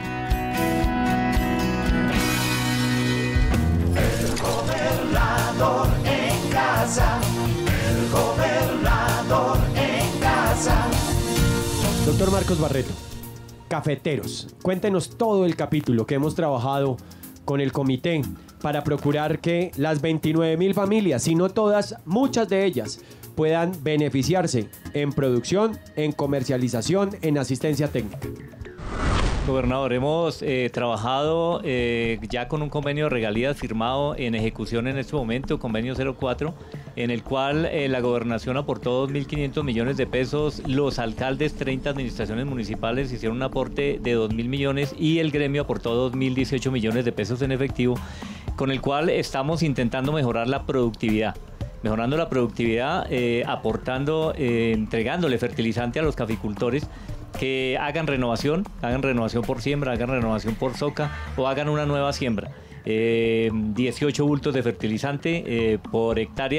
El gobernador en casa, el gobernador en casa. Doctor Marcos Barreto, cafeteros, cuéntenos todo el capítulo que hemos trabajado con el comité para procurar que las veintinueve mil familias, si no todas, muchas de ellas, puedan beneficiarse en producción, en comercialización, en asistencia técnica. Gobernador, hemos eh, trabajado eh, ya con un convenio de regalías firmado en ejecución en este momento, convenio cero cuatro, en el cual eh, la gobernación aportó dos mil quinientos millones de pesos, los alcaldes, treinta administraciones municipales hicieron un aporte de dos mil millones y el gremio aportó dos mil dieciocho millones de pesos en efectivo, con el cual estamos intentando mejorar la productividad. Mejorando la productividad, eh, aportando, eh, entregándole fertilizante a los caficultores que hagan renovación, hagan renovación por siembra, hagan renovación por soca o hagan una nueva siembra. Eh, dieciocho bultos de fertilizante eh, por hectárea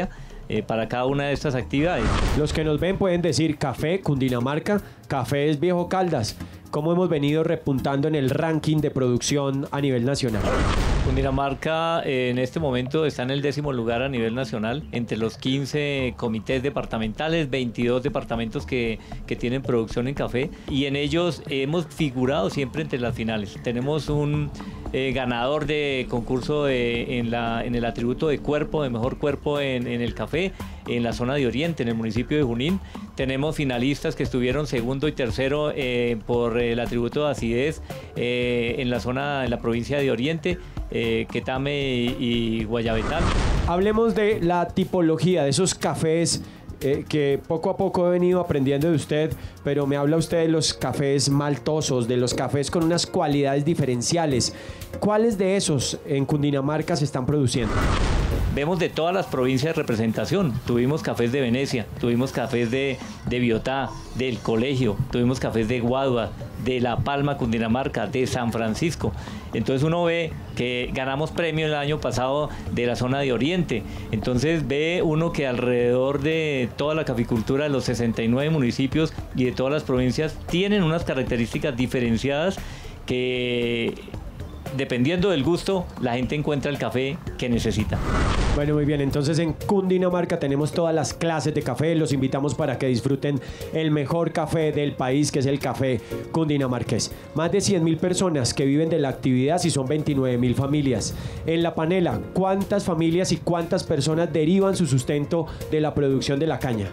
eh, para cada una de estas actividades. Los que nos ven pueden decir café, Cundinamarca, café es Viejo Caldas. ¿Cómo hemos venido repuntando en el ranking de producción a nivel nacional? Cundinamarca eh, en este momento está en el décimo lugar a nivel nacional, entre los quince comités departamentales, veintidós departamentos que, que tienen producción en café, y en ellos hemos figurado siempre entre las finales. Tenemos un eh, ganador de concurso de, en, la, en el atributo de cuerpo, de mejor cuerpo en, en el café, en la zona de Oriente, en el municipio de Junín. Tenemos finalistas que estuvieron segundo y tercero eh, por el atributo de acidez eh, en la zona, en la provincia de Oriente, eh, Quetame y, y Guayabetal. Hablemos de la tipología de esos cafés eh, que poco a poco he venido aprendiendo de usted, pero me habla usted de los cafés maltosos, de los cafés con unas cualidades diferenciales. ¿Cuáles de esos en Cundinamarca se están produciendo? Vemos de todas las provincias de representación. Tuvimos cafés de Venecia, tuvimos cafés de, de Biotá, del Colegio, tuvimos cafés de Guadua, de La Palma, Cundinamarca, de San Francisco. Entonces uno ve que ganamos premio el año pasado de la zona de Oriente. Entonces ve uno que alrededor de toda la caficultura de los sesenta y nueve municipios y de todas las provincias tienen unas características diferenciadas que, dependiendo del gusto, la gente encuentra el café que necesita. Bueno, muy bien, entonces en Cundinamarca tenemos todas las clases de café. Los invitamos para que disfruten el mejor café del país, que es el café cundinamarqués. Más de cien mil personas que viven de la actividad, y son veintinueve mil familias. En La Panela, ¿cuántas familias y cuántas personas derivan su sustento de la producción de la caña?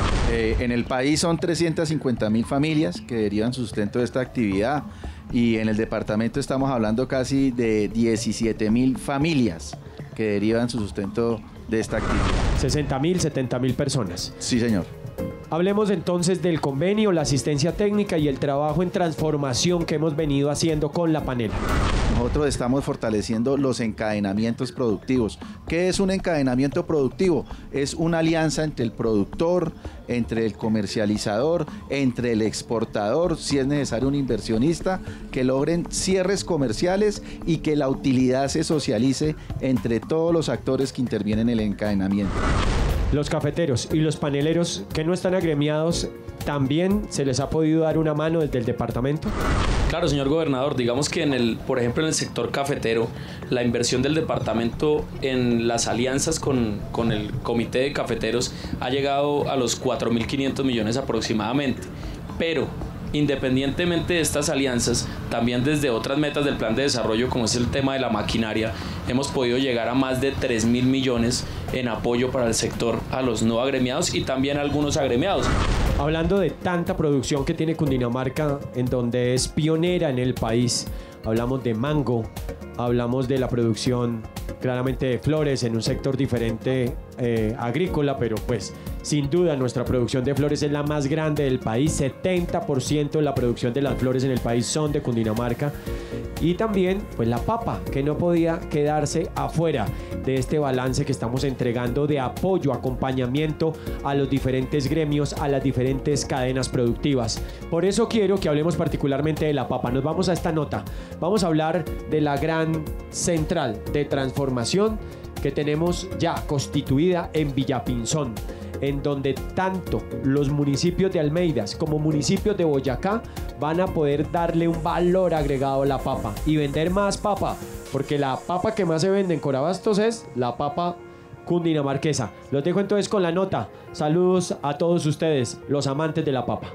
Eh, en el país son trescientas cincuenta mil familias que derivan su sustento de esta actividad, y en el departamento estamos hablando casi de diecisiete mil familias que derivan su sustento de esta actividad. sesenta mil, setenta mil personas. Sí, señor. Hablemos entonces del convenio, la asistencia técnica y el trabajo en transformación que hemos venido haciendo con La Panela. Nosotros estamos fortaleciendo los encadenamientos productivos. ¿Qué es un encadenamiento productivo? Es una alianza entre el productor, entre el comercializador, entre el exportador, si es necesario un inversionista, que logren cierres comerciales y que la utilidad se socialice entre todos los actores que intervienen en el encadenamiento. Los cafeteros y los paneleros que no están agremiados, ¿también se les ha podido dar una mano desde el departamento? Claro, señor gobernador, digamos que en el, por ejemplo, en el sector cafetero, la inversión del departamento en las alianzas con, con el comité de cafeteros ha llegado a los cuatro mil quinientos millones aproximadamente, pero independientemente de estas alianzas, también desde otras metas del plan de desarrollo, como es el tema de la maquinaria, hemos podido llegar a más de tres mil millones en apoyo para el sector a los no agremiados y también a algunos agremiados. Hablando de tanta producción que tiene Cundinamarca, en donde es pionera en el país, hablamos de mango, hablamos de la producción claramente de flores en un sector diferente eh, agrícola, pero pues sin duda nuestra producción de flores es la más grande del país. setenta por ciento de la producción de las flores en el país son de Cundinamarca. Y también pues la papa, que no podía quedarse afuera de este balance que estamos entregando de apoyo, acompañamiento a los diferentes gremios, a las diferentes cadenas productivas. Por eso quiero que hablemos particularmente de la papa. Nos vamos a esta nota. Vamos a hablar de la gran central de transformación que tenemos ya constituida en Villapinzón, en donde tanto los municipios de Almeidas como municipios de Boyacá van a poder darle un valor agregado a la papa y vender más papa, porque la papa que más se vende en Corabastos es la papa cundinamarquesa. Los dejo entonces con la nota. Saludos a todos ustedes, los amantes de la papa.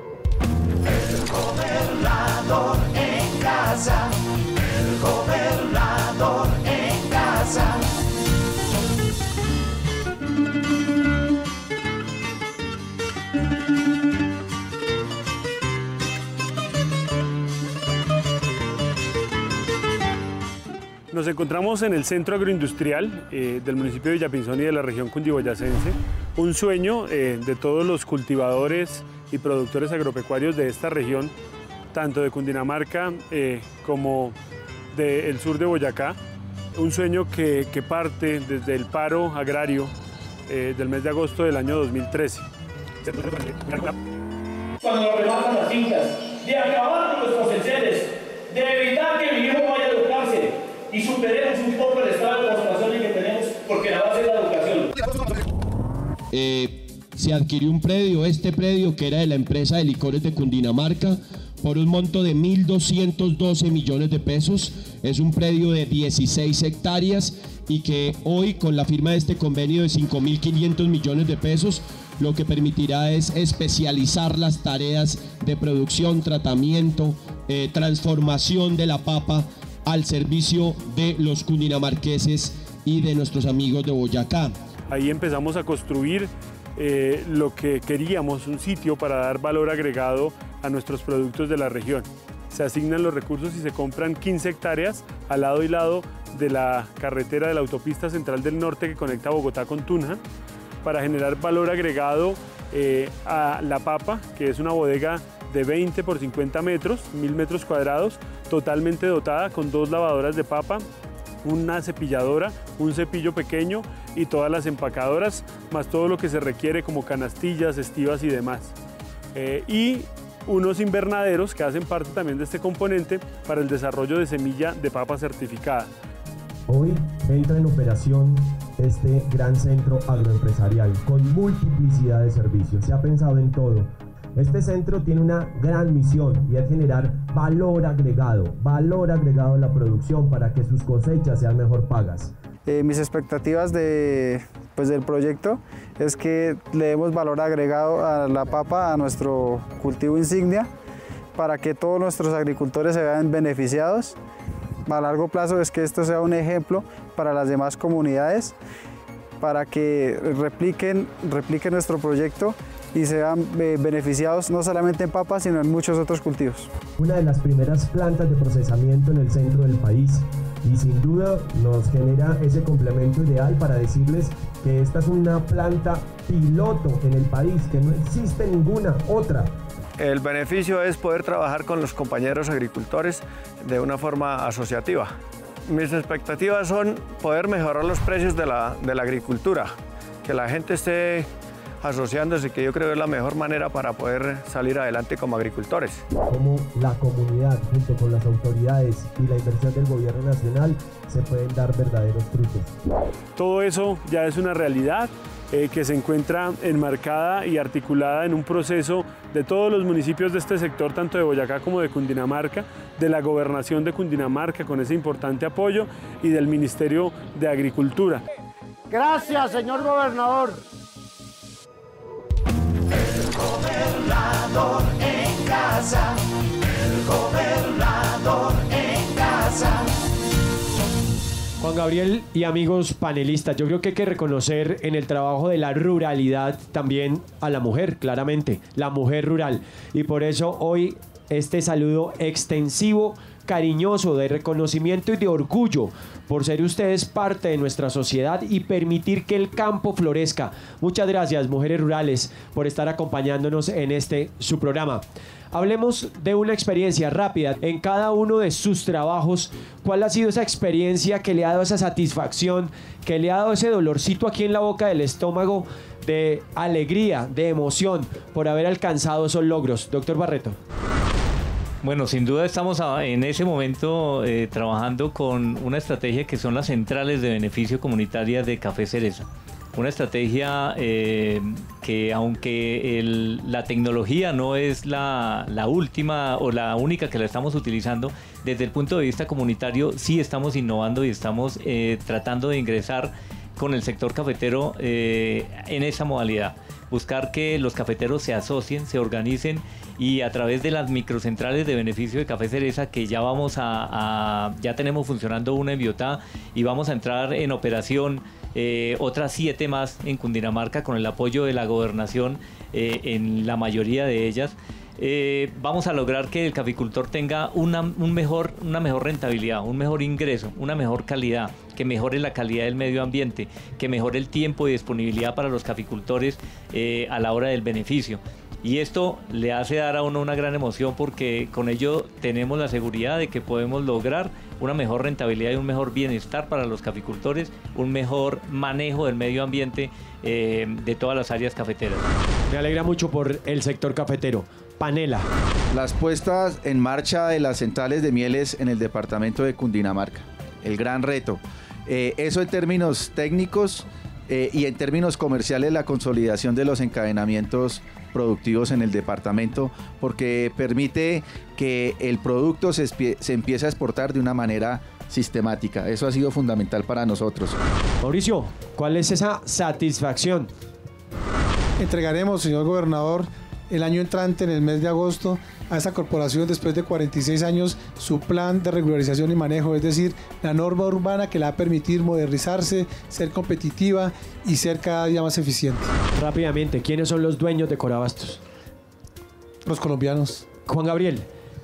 El gobernador en casa, el gobernador en casa. Nos encontramos en el centro agroindustrial eh, del municipio de Villapinzón y de la región cundiboyacense. Un sueño eh, de todos los cultivadores y productores agropecuarios de esta región, tanto de Cundinamarca eh, como del sur de Boyacá. Un sueño que, que parte desde el paro agrario eh, del mes de agosto del año dos mil trece. Cuando nos rebajan las fincas, de acabar con los cosecheros, de evitar que mi hijo vaya a educarse y superemos un poco el estado de postración que tenemos, porque la base es la educación. eh, se adquirió un predio, este predio que era de la empresa de licores de Cundinamarca, por un monto de mil doscientos doce millones de pesos. Es un predio de dieciséis hectáreas y que hoy, con la firma de este convenio de cinco mil quinientos millones de pesos, lo que permitirá es especializar las tareas de producción, tratamiento, eh, transformación de la papa al servicio de los cundinamarqueses y de nuestros amigos de Boyacá. Ahí empezamos a construir eh, lo que queríamos, un sitio para dar valor agregado a nuestros productos de la región. Se asignan los recursos y se compran quince hectáreas al lado y lado de la carretera de la autopista central del norte que conecta Bogotá con Tunja, para generar valor agregado eh, a la papa, que es una bodega de veinte por cincuenta metros, mil metros cuadrados, totalmente dotada con dos lavadoras de papa, una cepilladora, un cepillo pequeño y todas las empacadoras, más todo lo que se requiere como canastillas, estivas y demás. Eh, y unos invernaderos que hacen parte también de este componente para el desarrollo de semilla de papa certificada. Hoy entra en operación este gran centro agroempresarial con multiplicidad de servicios. Se ha pensado en todo. Este centro tiene una gran misión y es generar valor agregado, valor agregado a la producción para que sus cosechas sean mejor pagas. Eh, mis expectativas de, pues, del proyecto es que le demos valor agregado a la papa, a nuestro cultivo insignia, para que todos nuestros agricultores se vean beneficiados. A largo plazo es que esto sea un ejemplo para las demás comunidades, para que repliquen, repliquen nuestro proyecto y sean eh, beneficiados no solamente en papa, sino en muchos otros cultivos. Una de las primeras plantas de procesamiento en el centro del país y sin duda nos genera ese complemento ideal para decirles que esta es una planta piloto en el país, que no existe ninguna otra. El beneficio es poder trabajar con los compañeros agricultores de una forma asociativa. Mis expectativas son poder mejorar los precios de la, de la agricultura, que la gente esté asociándose, que yo creo que es la mejor manera para poder salir adelante como agricultores. Como la comunidad, junto con las autoridades y la inversión del gobierno nacional, se pueden dar verdaderos frutos. Todo eso ya es una realidad eh, que se encuentra enmarcada y articulada en un proceso de todos los municipios de este sector, tanto de Boyacá como de Cundinamarca, de la gobernación de Cundinamarca con ese importante apoyo y del Ministerio de Agricultura. Gracias, señor gobernador. El gobernador en casa, el gobernador en casa. Juan Gabriel y amigos panelistas, yo creo que hay que reconocer en el trabajo de la ruralidad también a la mujer, claramente, la mujer rural. Y por eso hoy este saludo extensivo, cariñoso, de reconocimiento y de orgullo por ser ustedes parte de nuestra sociedad y permitir que el campo florezca. Muchas gracias, mujeres rurales, por estar acompañándonos en este su programa. Hablemos de una experiencia rápida en cada uno de sus trabajos. ¿Cuál ha sido esa experiencia que le ha dado esa satisfacción, que le ha dado ese dolorcito aquí en la boca del estómago de alegría, de emoción por haber alcanzado esos logros? Doctor Barreto. Bueno, sin duda estamos a, en ese momento eh, trabajando con una estrategia que son las centrales de beneficio comunitarias de Café Cereza. Una estrategia eh, que aunque el, la tecnología no es la, la última o la única que la estamos utilizando, desde el punto de vista comunitario sí estamos innovando y estamos eh, tratando de ingresar con el sector cafetero eh, en esa modalidad. Buscar que los cafeteros se asocien, se organicen y a través de las microcentrales de beneficio de Café Cereza, que ya vamos a, a ya tenemos funcionando una en Biotá y vamos a entrar en operación eh, otras siete más en Cundinamarca con el apoyo de la gobernación eh, en la mayoría de ellas. Eh, vamos a lograr que el caficultor tenga una, un mejor, una mejor rentabilidad, un mejor ingreso, una mejor calidad, que mejore la calidad del medio ambiente, que mejore el tiempo y disponibilidad para los caficultores eh, a la hora del beneficio. Y esto le hace dar a uno una gran emoción porque con ello tenemos la seguridad de que podemos lograr una mejor rentabilidad y un mejor bienestar para los caficultores, un mejor manejo del medio ambiente eh, de todas las áreas cafeteras. Me alegra mucho por el sector cafetero. Panela. Las puestas en marcha de las centrales de mieles en el departamento de Cundinamarca. El gran reto. Eh, eso en términos técnicos eh, y en términos comerciales la consolidación de los encadenamientos productivos en el departamento, porque permite que el producto se, se empiece a exportar de una manera sistemática. Eso ha sido fundamental para nosotros. Mauricio, ¿cuál es esa satisfacción? Entregaremos, señor gobernador, el año entrante, en el mes de agosto, a esta corporación, después de cuarenta y seis años, su plan de regularización y manejo, es decir, la norma urbana que le va a permitir modernizarse, ser competitiva y ser cada día más eficiente. Rápidamente, ¿quiénes son los dueños de Corabastos? Los colombianos. Juan Gabriel,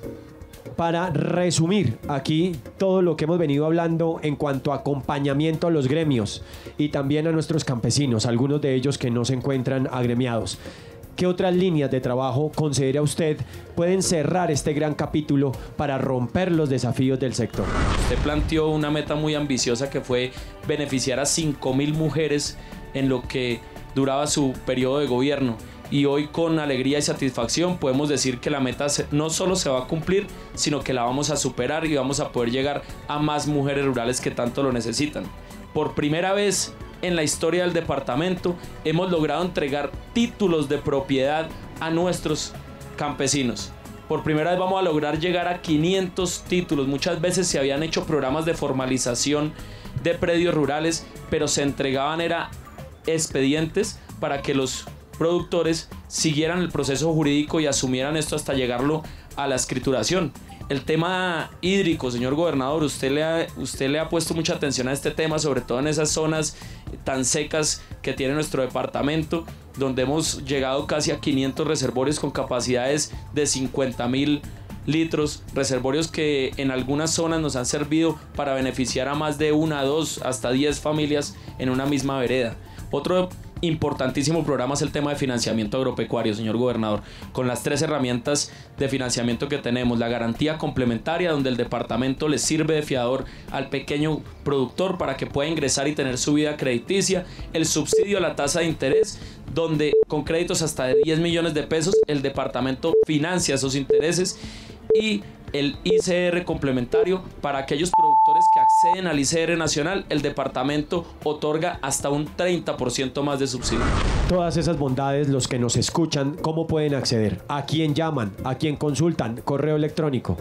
para resumir aquí todo lo que hemos venido hablando en cuanto a acompañamiento a los gremios y también a nuestros campesinos, algunos de ellos que no se encuentran agremiados, ¿qué otras líneas de trabajo considera usted pueden cerrar este gran capítulo para romper los desafíos del sector? Usted planteó una meta muy ambiciosa que fue beneficiar a cinco mil mujeres en lo que duraba su periodo de gobierno. Y hoy con alegría y satisfacción podemos decir que la meta no solo se va a cumplir, sino que la vamos a superar y vamos a poder llegar a más mujeres rurales que tanto lo necesitan. Por primera vez en la historia del departamento hemos logrado entregar títulos de propiedad a nuestros campesinos. Por primera vez vamos a lograr llegar a quinientos títulos. Muchas veces se habían hecho programas de formalización de predios rurales, pero se entregaban era expedientes para que los productores siguieran el proceso jurídico y asumieran esto hasta llegarlo a la escrituración. El tema hídrico, señor gobernador, usted le, ha, usted le ha puesto mucha atención a este tema, sobre todo en esas zonas tan secas que tiene nuestro departamento, donde hemos llegado casi a quinientos reservorios con capacidades de cincuenta mil litros, reservorios que en algunas zonas nos han servido para beneficiar a más de una, dos, hasta diez familias en una misma vereda. Otro importantísimo programa es el tema de financiamiento agropecuario, señor gobernador, con las tres herramientas de financiamiento que tenemos: la garantía complementaria, donde el departamento le sirve de fiador al pequeño productor para que pueda ingresar y tener su vida crediticia; el subsidio a la tasa de interés, donde con créditos hasta de diez millones de pesos el departamento financia esos intereses; y el I C R complementario para aquellos productores que acceden al I C R nacional. El departamento otorga hasta un treinta por ciento más de subsidio. Todas esas bondades, los que nos escuchan, ¿cómo pueden acceder? ¿A quién llaman? ¿A quién consultan? ¿Correo electrónico?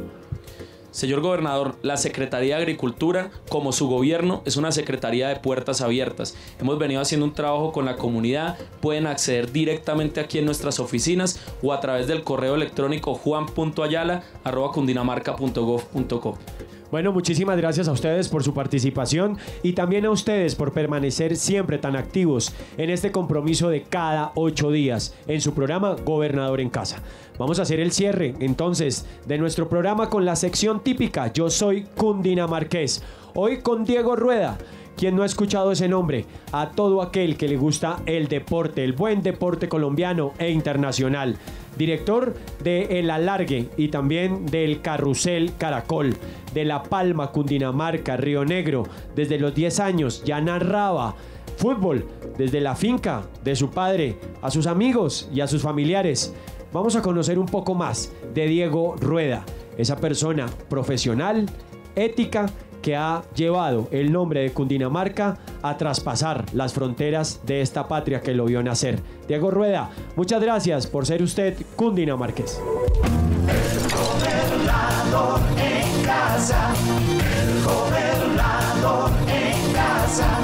Señor gobernador, la Secretaría de Agricultura, como su gobierno, es una secretaría de puertas abiertas. Hemos venido haciendo un trabajo con la comunidad. Pueden acceder directamente aquí en nuestras oficinas o a través del correo electrónico juan punto ayala arroba cundinamarca punto gov punto co. Bueno, muchísimas gracias a ustedes por su participación y también a ustedes por permanecer siempre tan activos en este compromiso de cada ocho días en su programa Gobernador en Casa. Vamos a hacer el cierre entonces de nuestro programa con la sección típica Yo Soy Cundinamarqués. Hoy con Diego Rueda. ¿Quién no ha escuchado ese nombre? A todo aquel que le gusta el deporte, el buen deporte colombiano e internacional. Director de El Alargue y también del Carrusel Caracol, de La Palma, Cundinamarca, Río Negro. Desde los diez años ya narraba fútbol desde la finca de su padre, a sus amigos y a sus familiares. Vamos a conocer un poco más de Diego Rueda, esa persona profesional, ética, que ha llevado el nombre de Cundinamarca a traspasar las fronteras de esta patria que lo vio nacer. Diego Rueda, muchas gracias por ser usted cundinamarqués. El gobernador en casa, el gobernador en casa.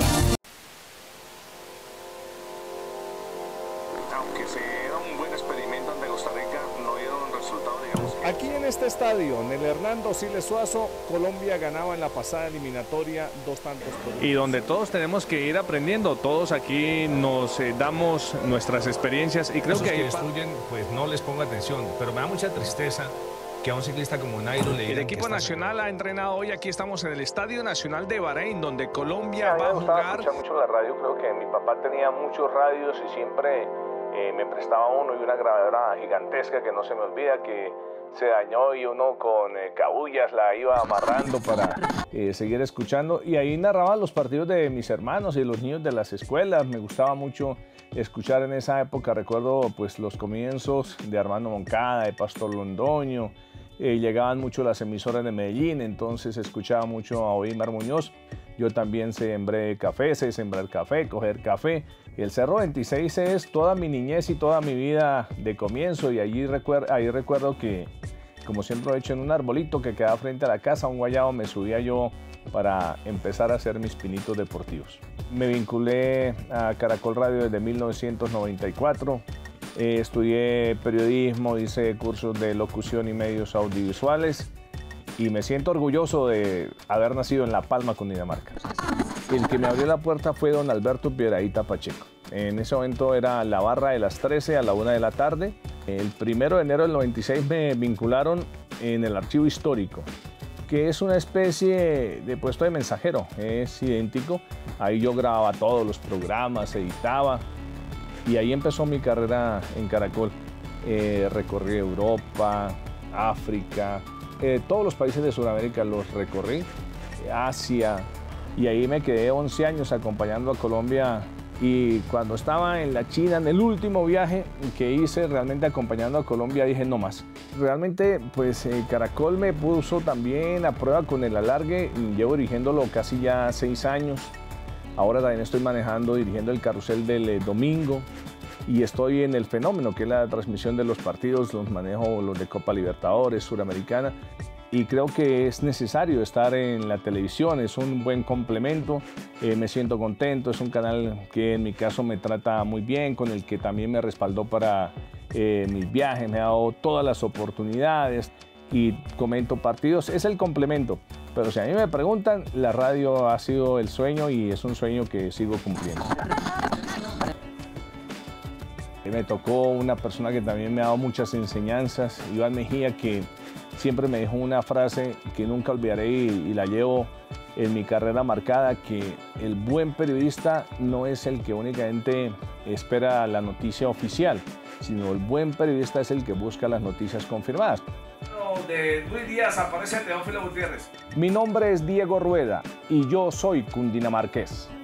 Aunque sea un buen experimento ante Costa Rica, no dieron un resultado, digamos. Aquí en este estadio, en el Hernando Siles Suazo, Colombia ganaba en la pasada eliminatoria dos tantos por uno. Y donde todos tenemos que ir aprendiendo, todos aquí nos eh, damos nuestras experiencias y creo Esos que... que hay... destruyen, pues no les pongo atención, pero me da mucha tristeza que a un ciclista como Nairo le digan El equipo que está nacional ha entrenado hoy, aquí estamos en el Estadio Nacional de Bahrein, donde Colombia A mí va a me gustaba jugar... escuchar mucho la radio, creo que mi papá tenía muchos radios y siempre eh, me prestaba uno y una grabadora gigantesca que no se me olvida, que se dañó y uno con eh, cabullas la iba amarrando para eh, seguir escuchando, y ahí narraban los partidos de mis hermanos y los niños de las escuelas. Me gustaba mucho escuchar en esa época, recuerdo pues los comienzos de Armando Moncada, de Pastor Londoño. Eh, llegaban mucho las emisoras de Medellín, entonces escuchaba mucho a Oímar Muñoz. Yo también sembré café, sé sembrar café, coger café. El Cerro veintiséis es toda mi niñez y toda mi vida de comienzo, y allí recuer- ahí recuerdo que, como siempre lo he hecho, en un arbolito que quedaba frente a la casa, un guayabo, me subía yo para empezar a hacer mis pinitos deportivos. Me vinculé a Caracol Radio desde mil novecientos noventa y cuatro. Eh, estudié periodismo, hice cursos de locución y medios audiovisuales y me siento orgulloso de haber nacido en La Palma, Cundinamarca. El que me abrió la puerta fue don Alberto Piedrahíta Pacheco. En ese momento era la barra de las trece a la una de la tarde. El primero de enero del noventa y seis me vincularon en el archivo histórico, que es una especie de puesto de mensajero, es idéntico. Ahí yo grababa todos los programas, editaba, y ahí empezó mi carrera en Caracol. Eh, recorrí Europa, África, eh, todos los países de Sudamérica los recorrí, Asia, y ahí me quedé once años acompañando a Colombia. Y cuando estaba en la China, en el último viaje que hice realmente acompañando a Colombia, dije no más. Realmente pues eh, Caracol me puso también a prueba con el alargue, llevo dirigiéndolo casi ya seis años. Ahora también estoy manejando, dirigiendo el carrusel del eh, domingo, y estoy en el fenómeno, que es la transmisión de los partidos, los manejo los de Copa Libertadores, Suramericana. Y creo que es necesario estar en la televisión, es un buen complemento, eh, me siento contento, es un canal que en mi caso me trata muy bien, con el que también me respaldó para eh, mis viajes, me ha dado todas las oportunidades y comento partidos, es el complemento. Pero si a mí me preguntan, la radio ha sido el sueño y es un sueño que sigo cumpliendo. Me tocó una persona que también me ha dado muchas enseñanzas, Iván Mejía, que siempre me dijo una frase que nunca olvidaré y, y la llevo en mi carrera marcada, que el buen periodista no es el que únicamente espera la noticia oficial, sino el buen periodista es el que busca las noticias confirmadas. De Luis Díaz aparece Teófilo Gutiérrez. Mi nombre es Diego Rueda y yo soy cundinamarqués.